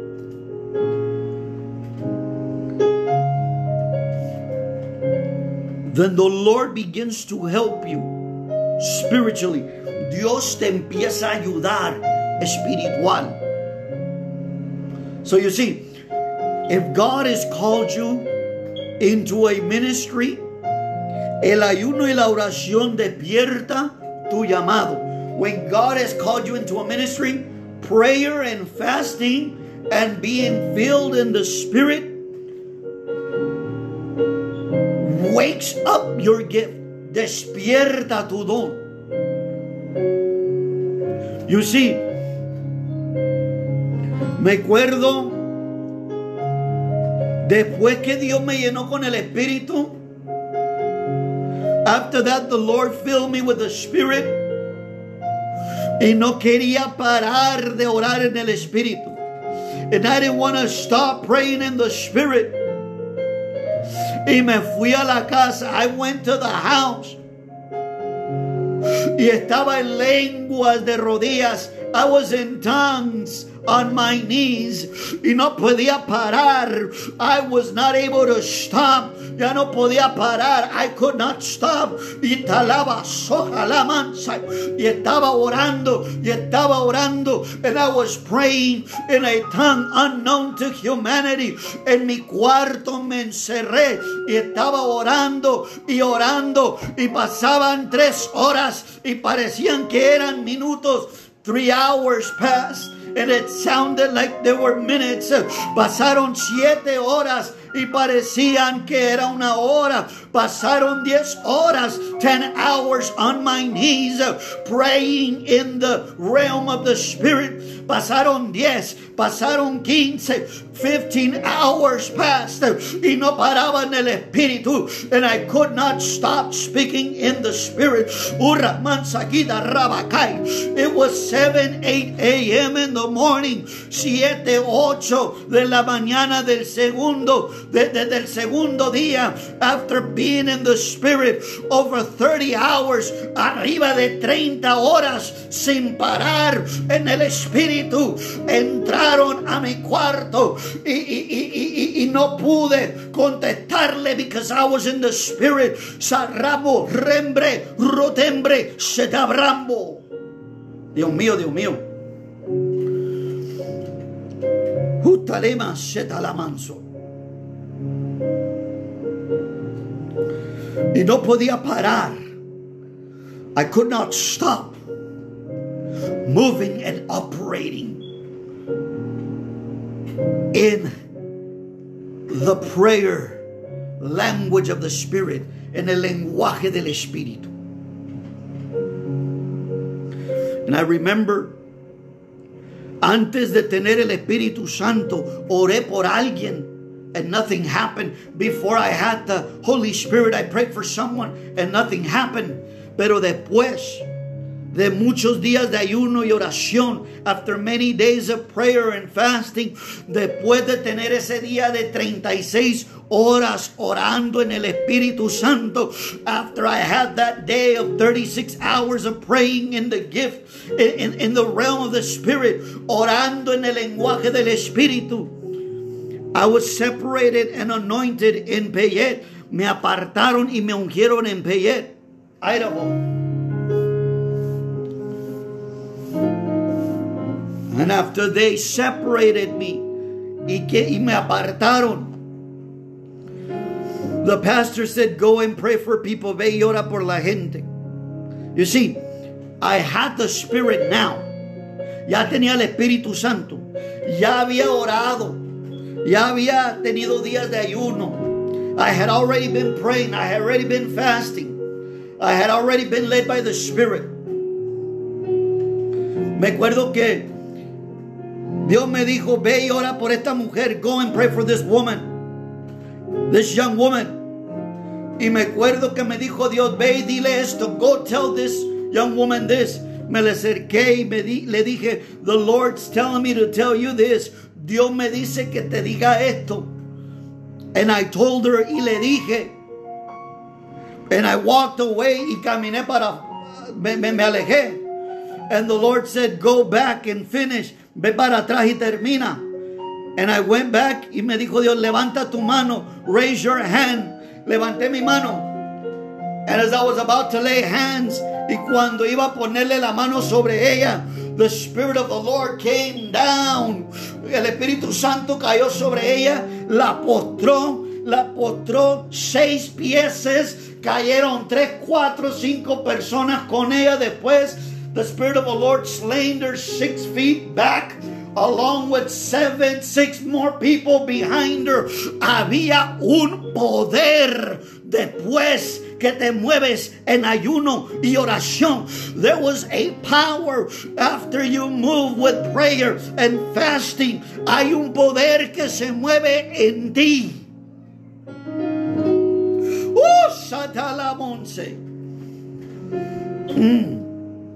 Speaker 1: then the Lord begins to help you spiritually. Dios te empieza a ayudar espiritual. So you see, if God has called you into a ministry, el ayuno y la oración despierta tu llamado. When God has called you into a ministry, prayer and fasting and being filled in the Spirit wakes up your gift. Despierta tu don. You see, me acuerdo, después que Dios me llenó con el Espíritu, after that the Lord filled me with the Spirit, y no quería parar de orar en el Espíritu. And I didn't want to stop praying in the Spirit. Y me fui a la casa. I went to the house. Y estaba en lenguas de rodillas. I was in tongues on my knees. Y no podía parar. I was not able to stop. Ya no podía parar. I could not stop. Y talaba soja la mansa. Y estaba orando. Y estaba orando. And I was praying in a tongue unknown to humanity. En mi cuarto me encerré. Y estaba orando y orando. Y pasaban tres horas. Y parecían que eran minutos. Three hours passed. And it sounded like there were minutes. Pasaron siete horas y parecían que era una hora. Pasaron diez horas, ten hours on my knees, praying in the realm of the Spirit. Pasaron diez, pasaron quince, fifteen hours passed y no paraba en el Espíritu. And I could not stop speaking in the Spirit. It was seven, eight a.m. in the morning. Siete, ocho de la mañana del segundo, de, de, del segundo día. After being in the Spirit over thirty hours, arriba de treinta horas sin parar en el Espíritu, entraron a mi cuarto y, y, y, y, y no pude contestarle because I was in the Spirit. Sarrabo, rembre, rotembre, setabrambo. Dios mío, Dios mío. Jutalema setalamanso. Y no podía parar. I could not stop moving and operating in the prayer language of the Spirit, en el lenguaje del Espíritu. And I remember Antes de tener el Espíritu Santo, oré por alguien and nothing happened. Before I had the Holy Spirit, I prayed for someone and nothing happened. Pero después de muchos días de ayuno y oración, after many days of prayer and fasting, después de tener ese día de treinta y seis horas orando en el Espíritu Santo, after I had that day of thirty-six hours of praying in the gift, in, in, in the realm of the Spirit, orando en el lenguaje del Espíritu, I was separated and anointed in Payette. Me apartaron y me ungieron en Payette, Idaho. And after they separated me y, que, y me apartaron, the pastor said, go and pray for people. Ve y ora por la gente. You see, I had the Spirit now. Ya tenía el Espíritu Santo. Ya había orado. Ya había tenido días de ayuno. I had already been praying. I had already been fasting. I had already been led by the Spirit. Me acuerdo que Dios me dijo, ve y ora por esta mujer. Go and pray for this woman. This young woman. Y me acuerdo que me dijo Dios, ve y dile esto. Go tell this young woman this. Me le acerqué y me di, le dije, the Lord's telling me to tell you this. Dios me dice que te diga esto. And I told her y le dije. And I walked away y caminé para, me, me, me alejé. And the Lord said, go back and finish. Ve para atrás y termina. And I went back y me dijo Dios, levanta tu mano. Raise your hand. Levanté mi mano. And as I was about to lay hands, y cuando iba a ponerle la mano sobre ella, the Spirit of the Lord came down. El Espíritu Santo cayó sobre ella, la postró, la postró seis pies, cayeron tres, cuatro, cinco personas con ella. Después, the Spirit of the Lord slammed her six feet back, along with seven, six more people behind her. Había un poder después que te mueves en ayuno y oración. There was a power after you move with prayer and fasting. Hay un poder que se mueve en ti. Oh, Satalamonse. Mm.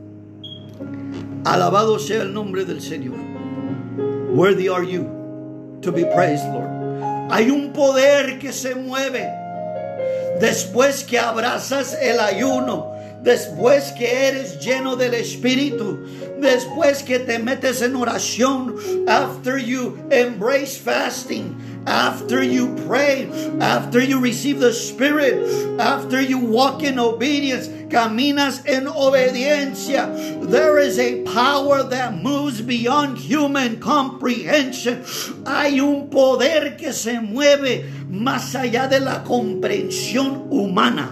Speaker 1: Alabado sea el nombre del Señor. Worthy are you to be praised, Lord. Hay un poder que se mueve después que abrazas el ayuno, después que eres lleno del Espíritu, después que te metes en oración, after you embrace fasting, after you pray, after you receive the Spirit, after you walk in obedience, caminas en obediencia. There is a power that moves beyond human comprehension. Hay un poder que se mueve más allá de la comprensión humana.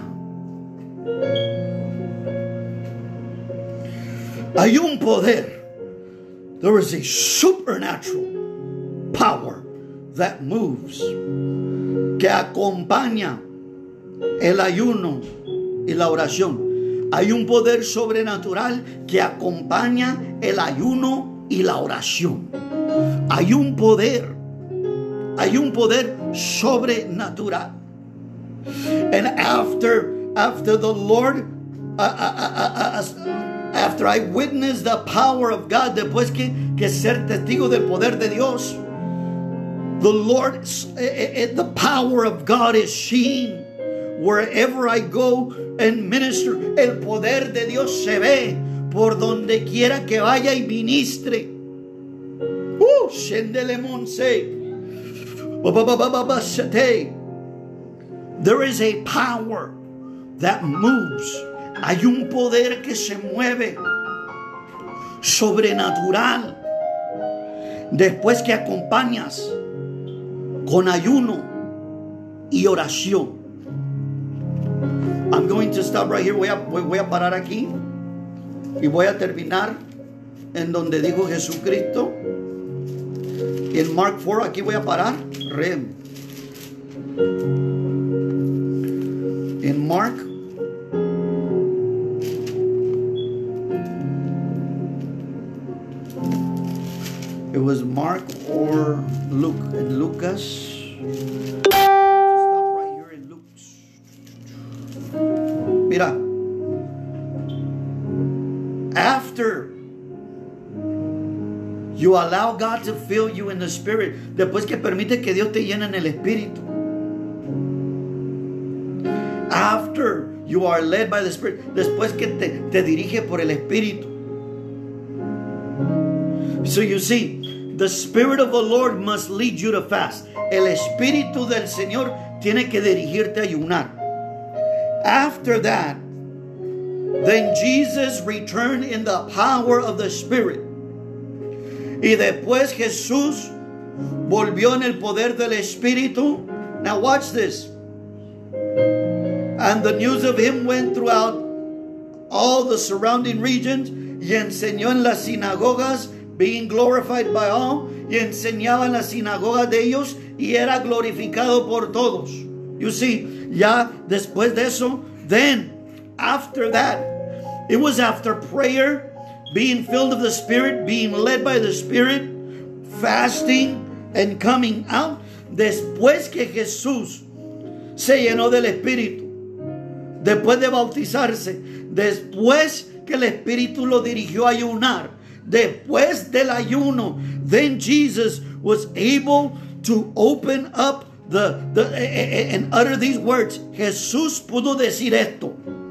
Speaker 1: Hay un poder. There is a supernatural power that moves, que acompaña el ayuno y la oración. Hay un poder sobrenatural que acompaña el ayuno y la oración. Hay un poder, hay un poder sobrenatural. And after, after the Lord, uh, uh, uh, uh, after I witnessed the power of God, después que, que ser testigo del poder de Dios, the Lord, the power of God is seen wherever I go and minister. El poder de Dios se ve por donde quiera que vaya y ministre. Uh, there is a power that moves. Hay un poder que se mueve sobrenatural después que acompañas con ayuno y oración. I'm going to stop right here. Voy a, voy a parar aquí y voy a terminar en donde dijo Jesucristo en Mark four. Aquí voy a parar. Rem. En Mark Mark or Luke. And Lucas. Stop right here in Luke. Mira. After you allow God to fill you in the Spirit, después que permite que Dios te llene en el Espíritu, after you are led by the Spirit, después que te, te dirige por el Espíritu. So you see, the Spirit of the Lord must lead you to fast. El Espíritu del Señor tiene que dirigirte a ayunar. After that, then Jesus returned in the power of the Spirit. Y después Jesús volvió en el poder del Espíritu. Now watch this. And the news of him went throughout all the surrounding regions. Y enseñó en las sinagogas, being glorified by all. Y enseñaba en las sinagogas de ellos y era glorificado por todos. You see, ya después de eso, then after that, it was after prayer, being filled of the Spirit, being led by the Spirit, fasting and coming out. Después que Jesús se llenó del Espíritu, después de bautizarse, después que el Espíritu lo dirigió a ayunar, después del ayuno, then Jesus was able to open up the, the and utter these words. Jesús pudo decir esto: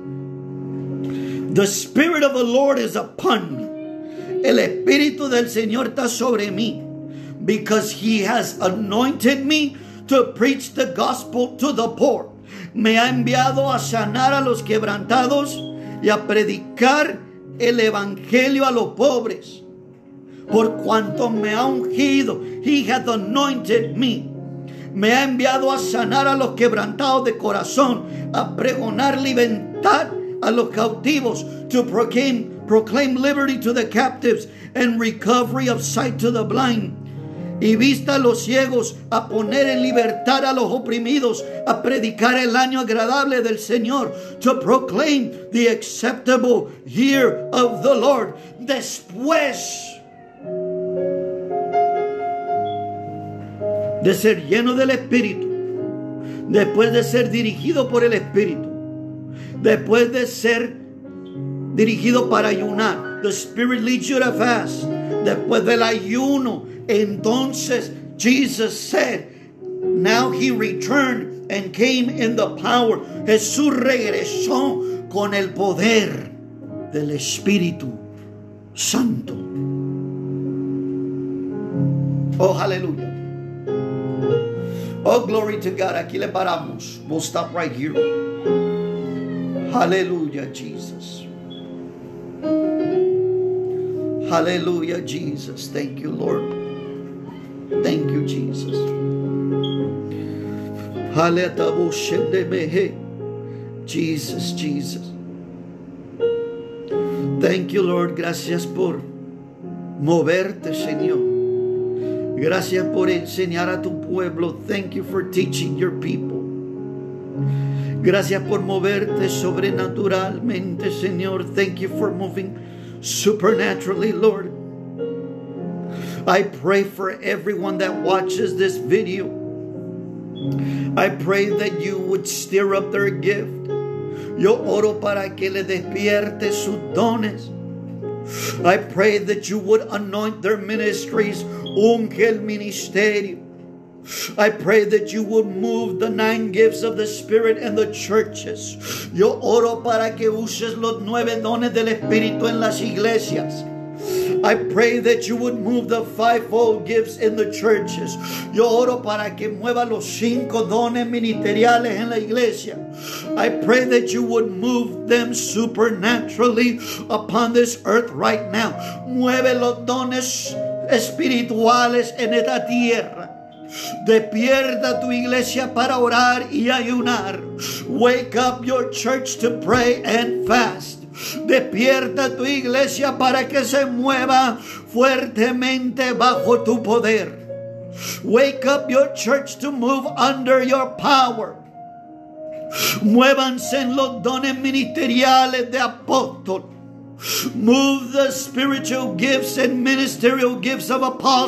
Speaker 1: The Spirit of the Lord is upon me. El Espíritu del Señor está sobre mí, because He has anointed me to preach the gospel to the poor. Me ha enviado a sanar a los quebrantados y a predicar el evangelio a los pobres. Por cuanto me ha ungido, He hath anointed me. Me ha enviado a sanar a los quebrantados de corazón, a pregonar libertad a los cautivos, to proclaim, proclaim liberty to the captives and recovery of sight to the blind. Y vista a los ciegos, a poner en libertad a los oprimidos, a predicar el año agradable del Señor, to proclaim the acceptable year of the Lord. Después de ser lleno del Espíritu, después de ser dirigido por el Espíritu, después de ser dirigido para ayunar, the Spirit leads you to fast. Después del ayuno, entonces Jesus said, now He returned and came in the power. Jesús regresó con el poder del Espíritu Santo. Oh, aleluya. Oh, glory to God. Aquí le paramos. We'll stop right here. Hallelujah, Jesus. Hallelujah, Jesus. Thank you, Lord. Thank you, Jesus. Jesus, Jesus. Thank you, Lord. Gracias por moverte, Señor. Gracias por enseñar a tu pueblo. Thank you for teaching your people. Gracias por moverte sobrenaturalmente, Señor. Thank you for moving supernaturally, Lord. I pray for everyone that watches this video. I pray that you would stir up their gift. Yo oro para que le despierte sus dones. I pray that you would anoint their ministries, unge el ministerio. I pray that you would move the nine gifts of the Spirit in the churches. Yo oro para que uses los nueve dones del Espíritu en las iglesias. I pray that you would move the fivefold gifts in the churches. Yo oro para que mueva los cinco dones ministeriales en la iglesia. I pray that you would move them supernaturally upon this earth right now. Mueve los dones espirituales en esta tierra. Despierta tu iglesia para orar y ayunar. Wake up your church to pray and fast. Despierta tu iglesia para que se mueva fuertemente bajo tu poder. Wake up your church to move under your power. Muévanse en los dones ministeriales de apóstol. Move the spiritual gifts and ministerial gifts of apostle.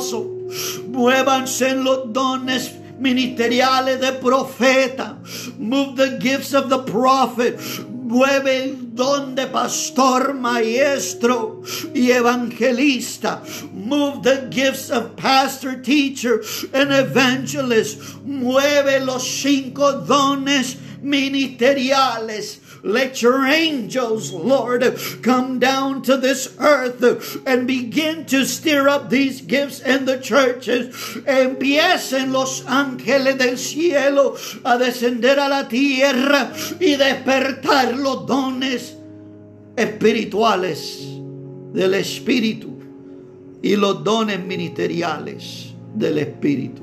Speaker 1: Muévanse en los dones ministeriales de profeta. Move the gifts of the prophet. Mueve el don de pastor, maestro y evangelista. Move the gifts of pastor, teacher and evangelist. Mueve los cinco dones ministeriales. Let your angels, Lord, come down to this earth and begin to stir up these gifts in the churches. Empiecen los ángeles del cielo a descender a la tierra y despertar los dones espirituales del Espíritu y los dones ministeriales del Espíritu.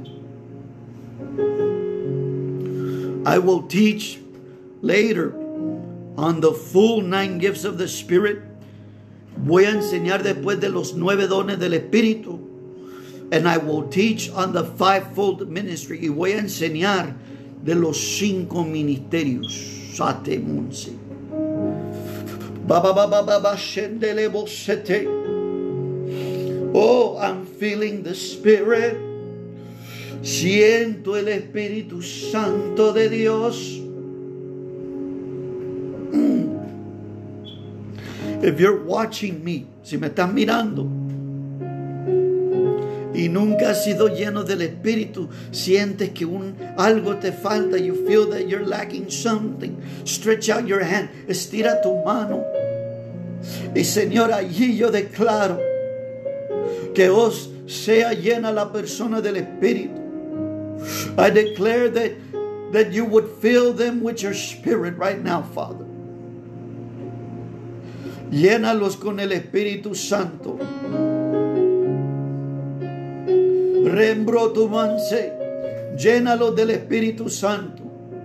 Speaker 1: I will teach later on the full nine gifts of the Spirit. Voy a enseñar después de los nueve dones del Espíritu. And I will teach on the fivefold ministry. Y voy a enseñar de los cinco ministerios. Sate munse. Oh, I'm feeling the Spirit. Siento el Espíritu Santo de Dios. If you're watching me, si me estás mirando y nunca has sido lleno del Espíritu, sientes que un, algo te falta, you feel that you're lacking something, stretch out your hand, estira tu mano. Y Señor, allí yo declaro que os sea llena la persona del Espíritu. I declare that, that you would fill them with your Spirit right now, Father. Llénalos con el Espíritu Santo. Rembro tu manse. Llénalos del Espíritu Santo.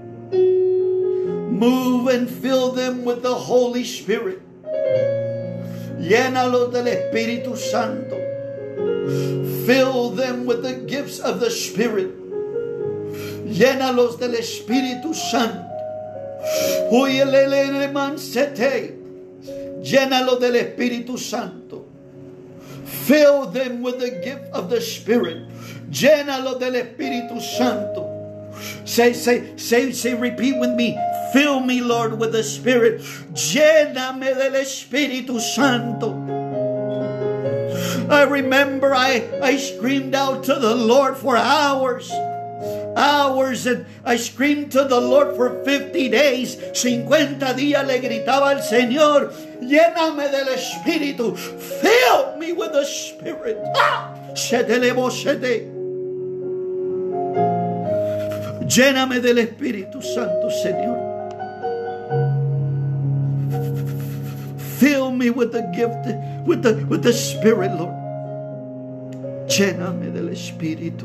Speaker 1: Move and fill them with the Holy Spirit. Llénalos del Espíritu Santo. Fill them with the gifts of the Spirit. Llénalos del Espíritu Santo. Huyelele mansete. Llénalo del Espíritu Santo. Fill them with the gift of the Spirit. Llénalo del Espíritu Santo. Say, say, say, say, repeat with me. Fill me, Lord, with the Spirit. Lléname del Espíritu Santo. I remember I, I screamed out to the Lord for hours. Hours, and I screamed to the Lord for fifty days. cincuenta días le gritaba al Señor, lléname del Espíritu. Fill me with the Spirit. Ah, lléname del Espíritu Santo, Señor. Fill me with the gift, with the, with the Spirit, Lord. Lléname del Espíritu.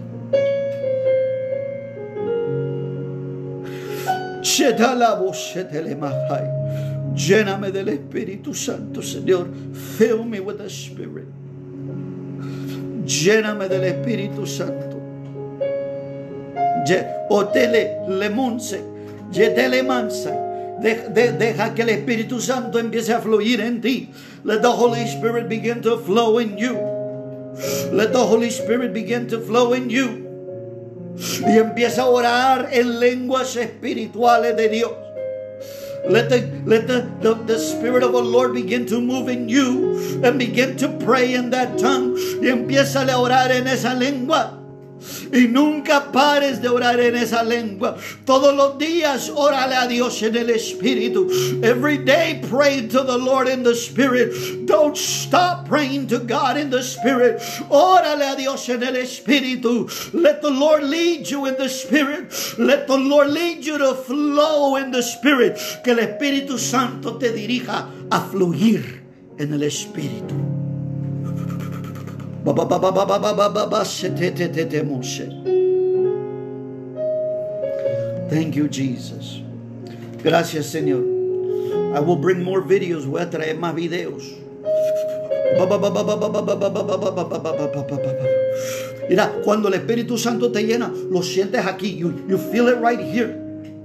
Speaker 1: Lléname del Espíritu Santo, Señor. Fill me with the Spirit. Lléname del Espíritu Santo. Otele lemonse, yetele mansa. De, de, deja que el Espíritu Santo empiece a fluir en ti. Let the Holy Spirit begin to flow in you. Let the Holy Spirit begin to flow in you. Y empieza a orar en lenguas espirituales de Dios. Let the, let the, the, the Spirit of the Lord begin to move in you and begin to pray in that tongue. Y empieza a orar en esa lengua. Y nunca pares de orar en esa lengua. Todos los días órale a Dios en el Espíritu. Every day pray to the Lord in the Spirit. Don't stop praying to God in the Spirit. Órale a Dios en el Espíritu. Let the Lord lead you in the Spirit. Let the Lord lead you to flow in the Spirit. Que el Espíritu Santo te dirija a fluir en el Espíritu. Thank you, Jesus. Gracias, Señor. I will bring more videos. Voy a traer más videos. Mira, cuando el Espíritu Santo te llena, lo sientes aquí. You, you feel it right here.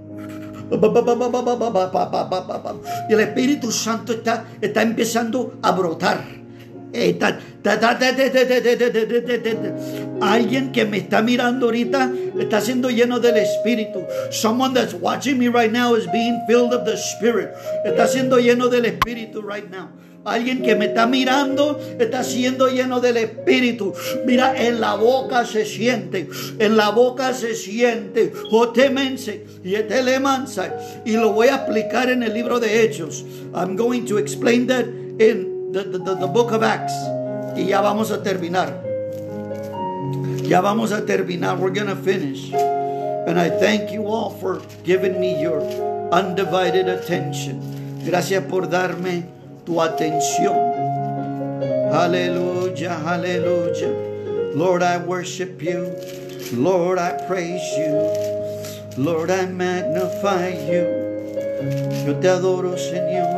Speaker 1: Y el Espíritu Santo está, está empezando a brotar. Alguien que me está mirando ahorita está siendo lleno del Espíritu. Someone that's watching me right now is being filled of the Spirit. Está siendo lleno del Espíritu right now. Alguien que me está mirando está siendo lleno del Espíritu. Mira, en la boca se siente, en la boca se siente. Jotemense y etelemansa. Y lo voy a explicar en el libro de Hechos. I'm going to explain that in the, the, the, the book of Acts. Y ya vamos a terminar. Ya vamos a terminar. We're going to finish. And I thank you all for giving me your undivided attention. Gracias por darme tu atención. Aleluya, aleluya. Lord, I worship you. Lord, I praise you. Lord, I magnify you. Yo te adoro, Señor.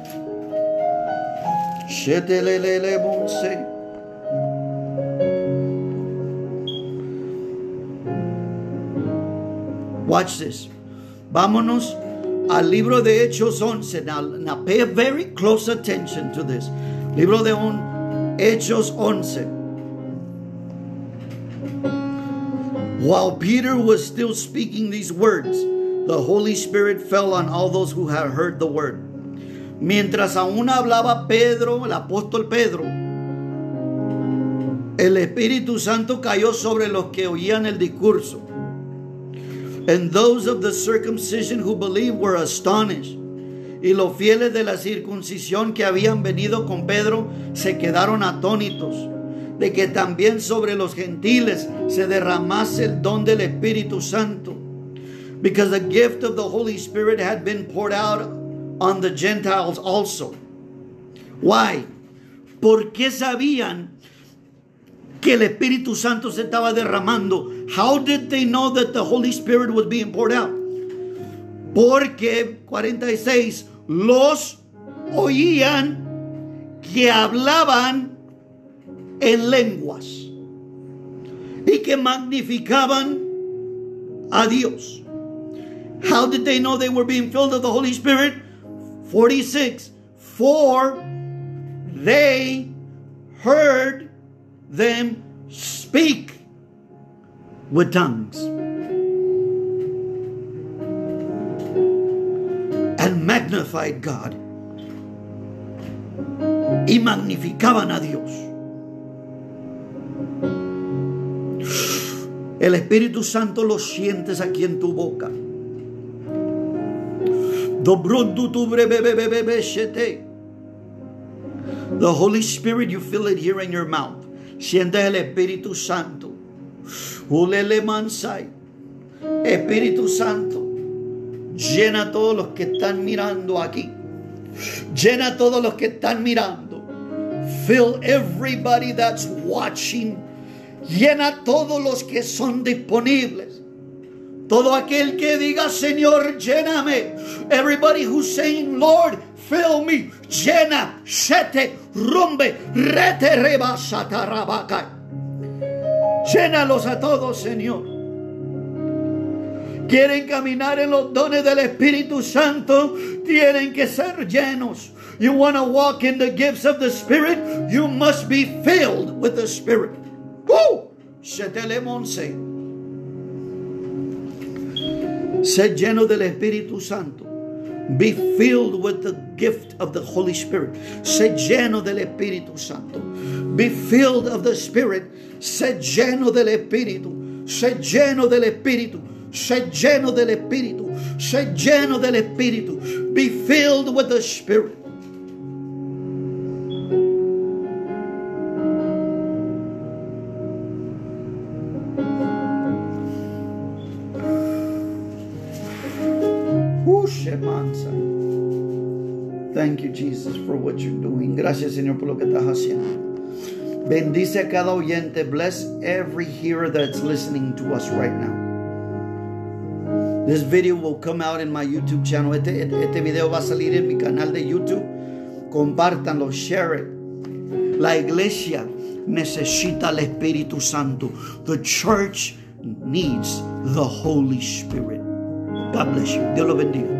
Speaker 1: Shetelelelemonse. Watch this. Vámonos al libro de Hechos once. Now, now pay very close attention to this. Libro de un, Hechos once. While Peter was still speaking these words, the Holy Spirit fell on all those who had heard the word. Mientras aún hablaba Pedro, el apóstol Pedro, el Espíritu Santo cayó sobre los que oían el discurso. And those of the circumcision who believed were astonished. Y los fieles de la circuncisión que habían venido con Pedro se quedaron atónitos de que también sobre los gentiles se derramase el don del Espíritu Santo. Because the gift of the Holy Spirit had been poured out on the Gentiles also. Why? Porque sabían que el Espíritu Santo se estaba derramando. How did they know that the Holy Spirit was being poured out? Porque, cuarenta y seis, los oían que hablaban en lenguas y que magnificaban a Dios. How did they know they were being filled with the Holy Spirit? forty-six, for they heard them speak with tongues and magnified God. Y magnificaban a Dios. El Espíritu Santo lo sientes aquí en tu boca. The Holy Spirit, you feel it here in your mouth. Sientes el Espíritu Santo. Ulele mansai. Espíritu Santo, llena a todos los que están mirando aquí. Llena a todos los que están mirando. Fill everybody that's watching. Llena a todos los que son disponibles. Todo aquel que diga, Señor, lléname. Everybody who's saying, Lord, fill me. Llena, shete, rumbe, rete, reba, satarabaca. Llénalos a todos, Señor. Quieren caminar en los dones del Espíritu Santo, tienen que ser llenos. You want to walk in the gifts of the Spirit, you must be filled with the Spirit. Woo! Shetelemonse. Sé lleno del Espíritu Santo. Be filled with the gift of the Holy Spirit. Sé lleno del Espíritu Santo. Be filled of the Spirit. Sé lleno del Espíritu. Sé lleno del Espíritu. Sé lleno del Espíritu. Sé lleno del Espíritu. Be filled with the Spirit. Thank you, Jesus, for what you're doing. Gracias, Señor, por lo que estás haciendo. Bendice a cada oyente. Bless every hearer that's listening to us right now. This video will come out in my YouTube channel. Este, este, este video va a salir en mi canal de YouTube. Compártanlo, share it. La iglesia necesita el Espíritu Santo. The church needs the Holy Spirit. God bless you. Dios lo bendiga.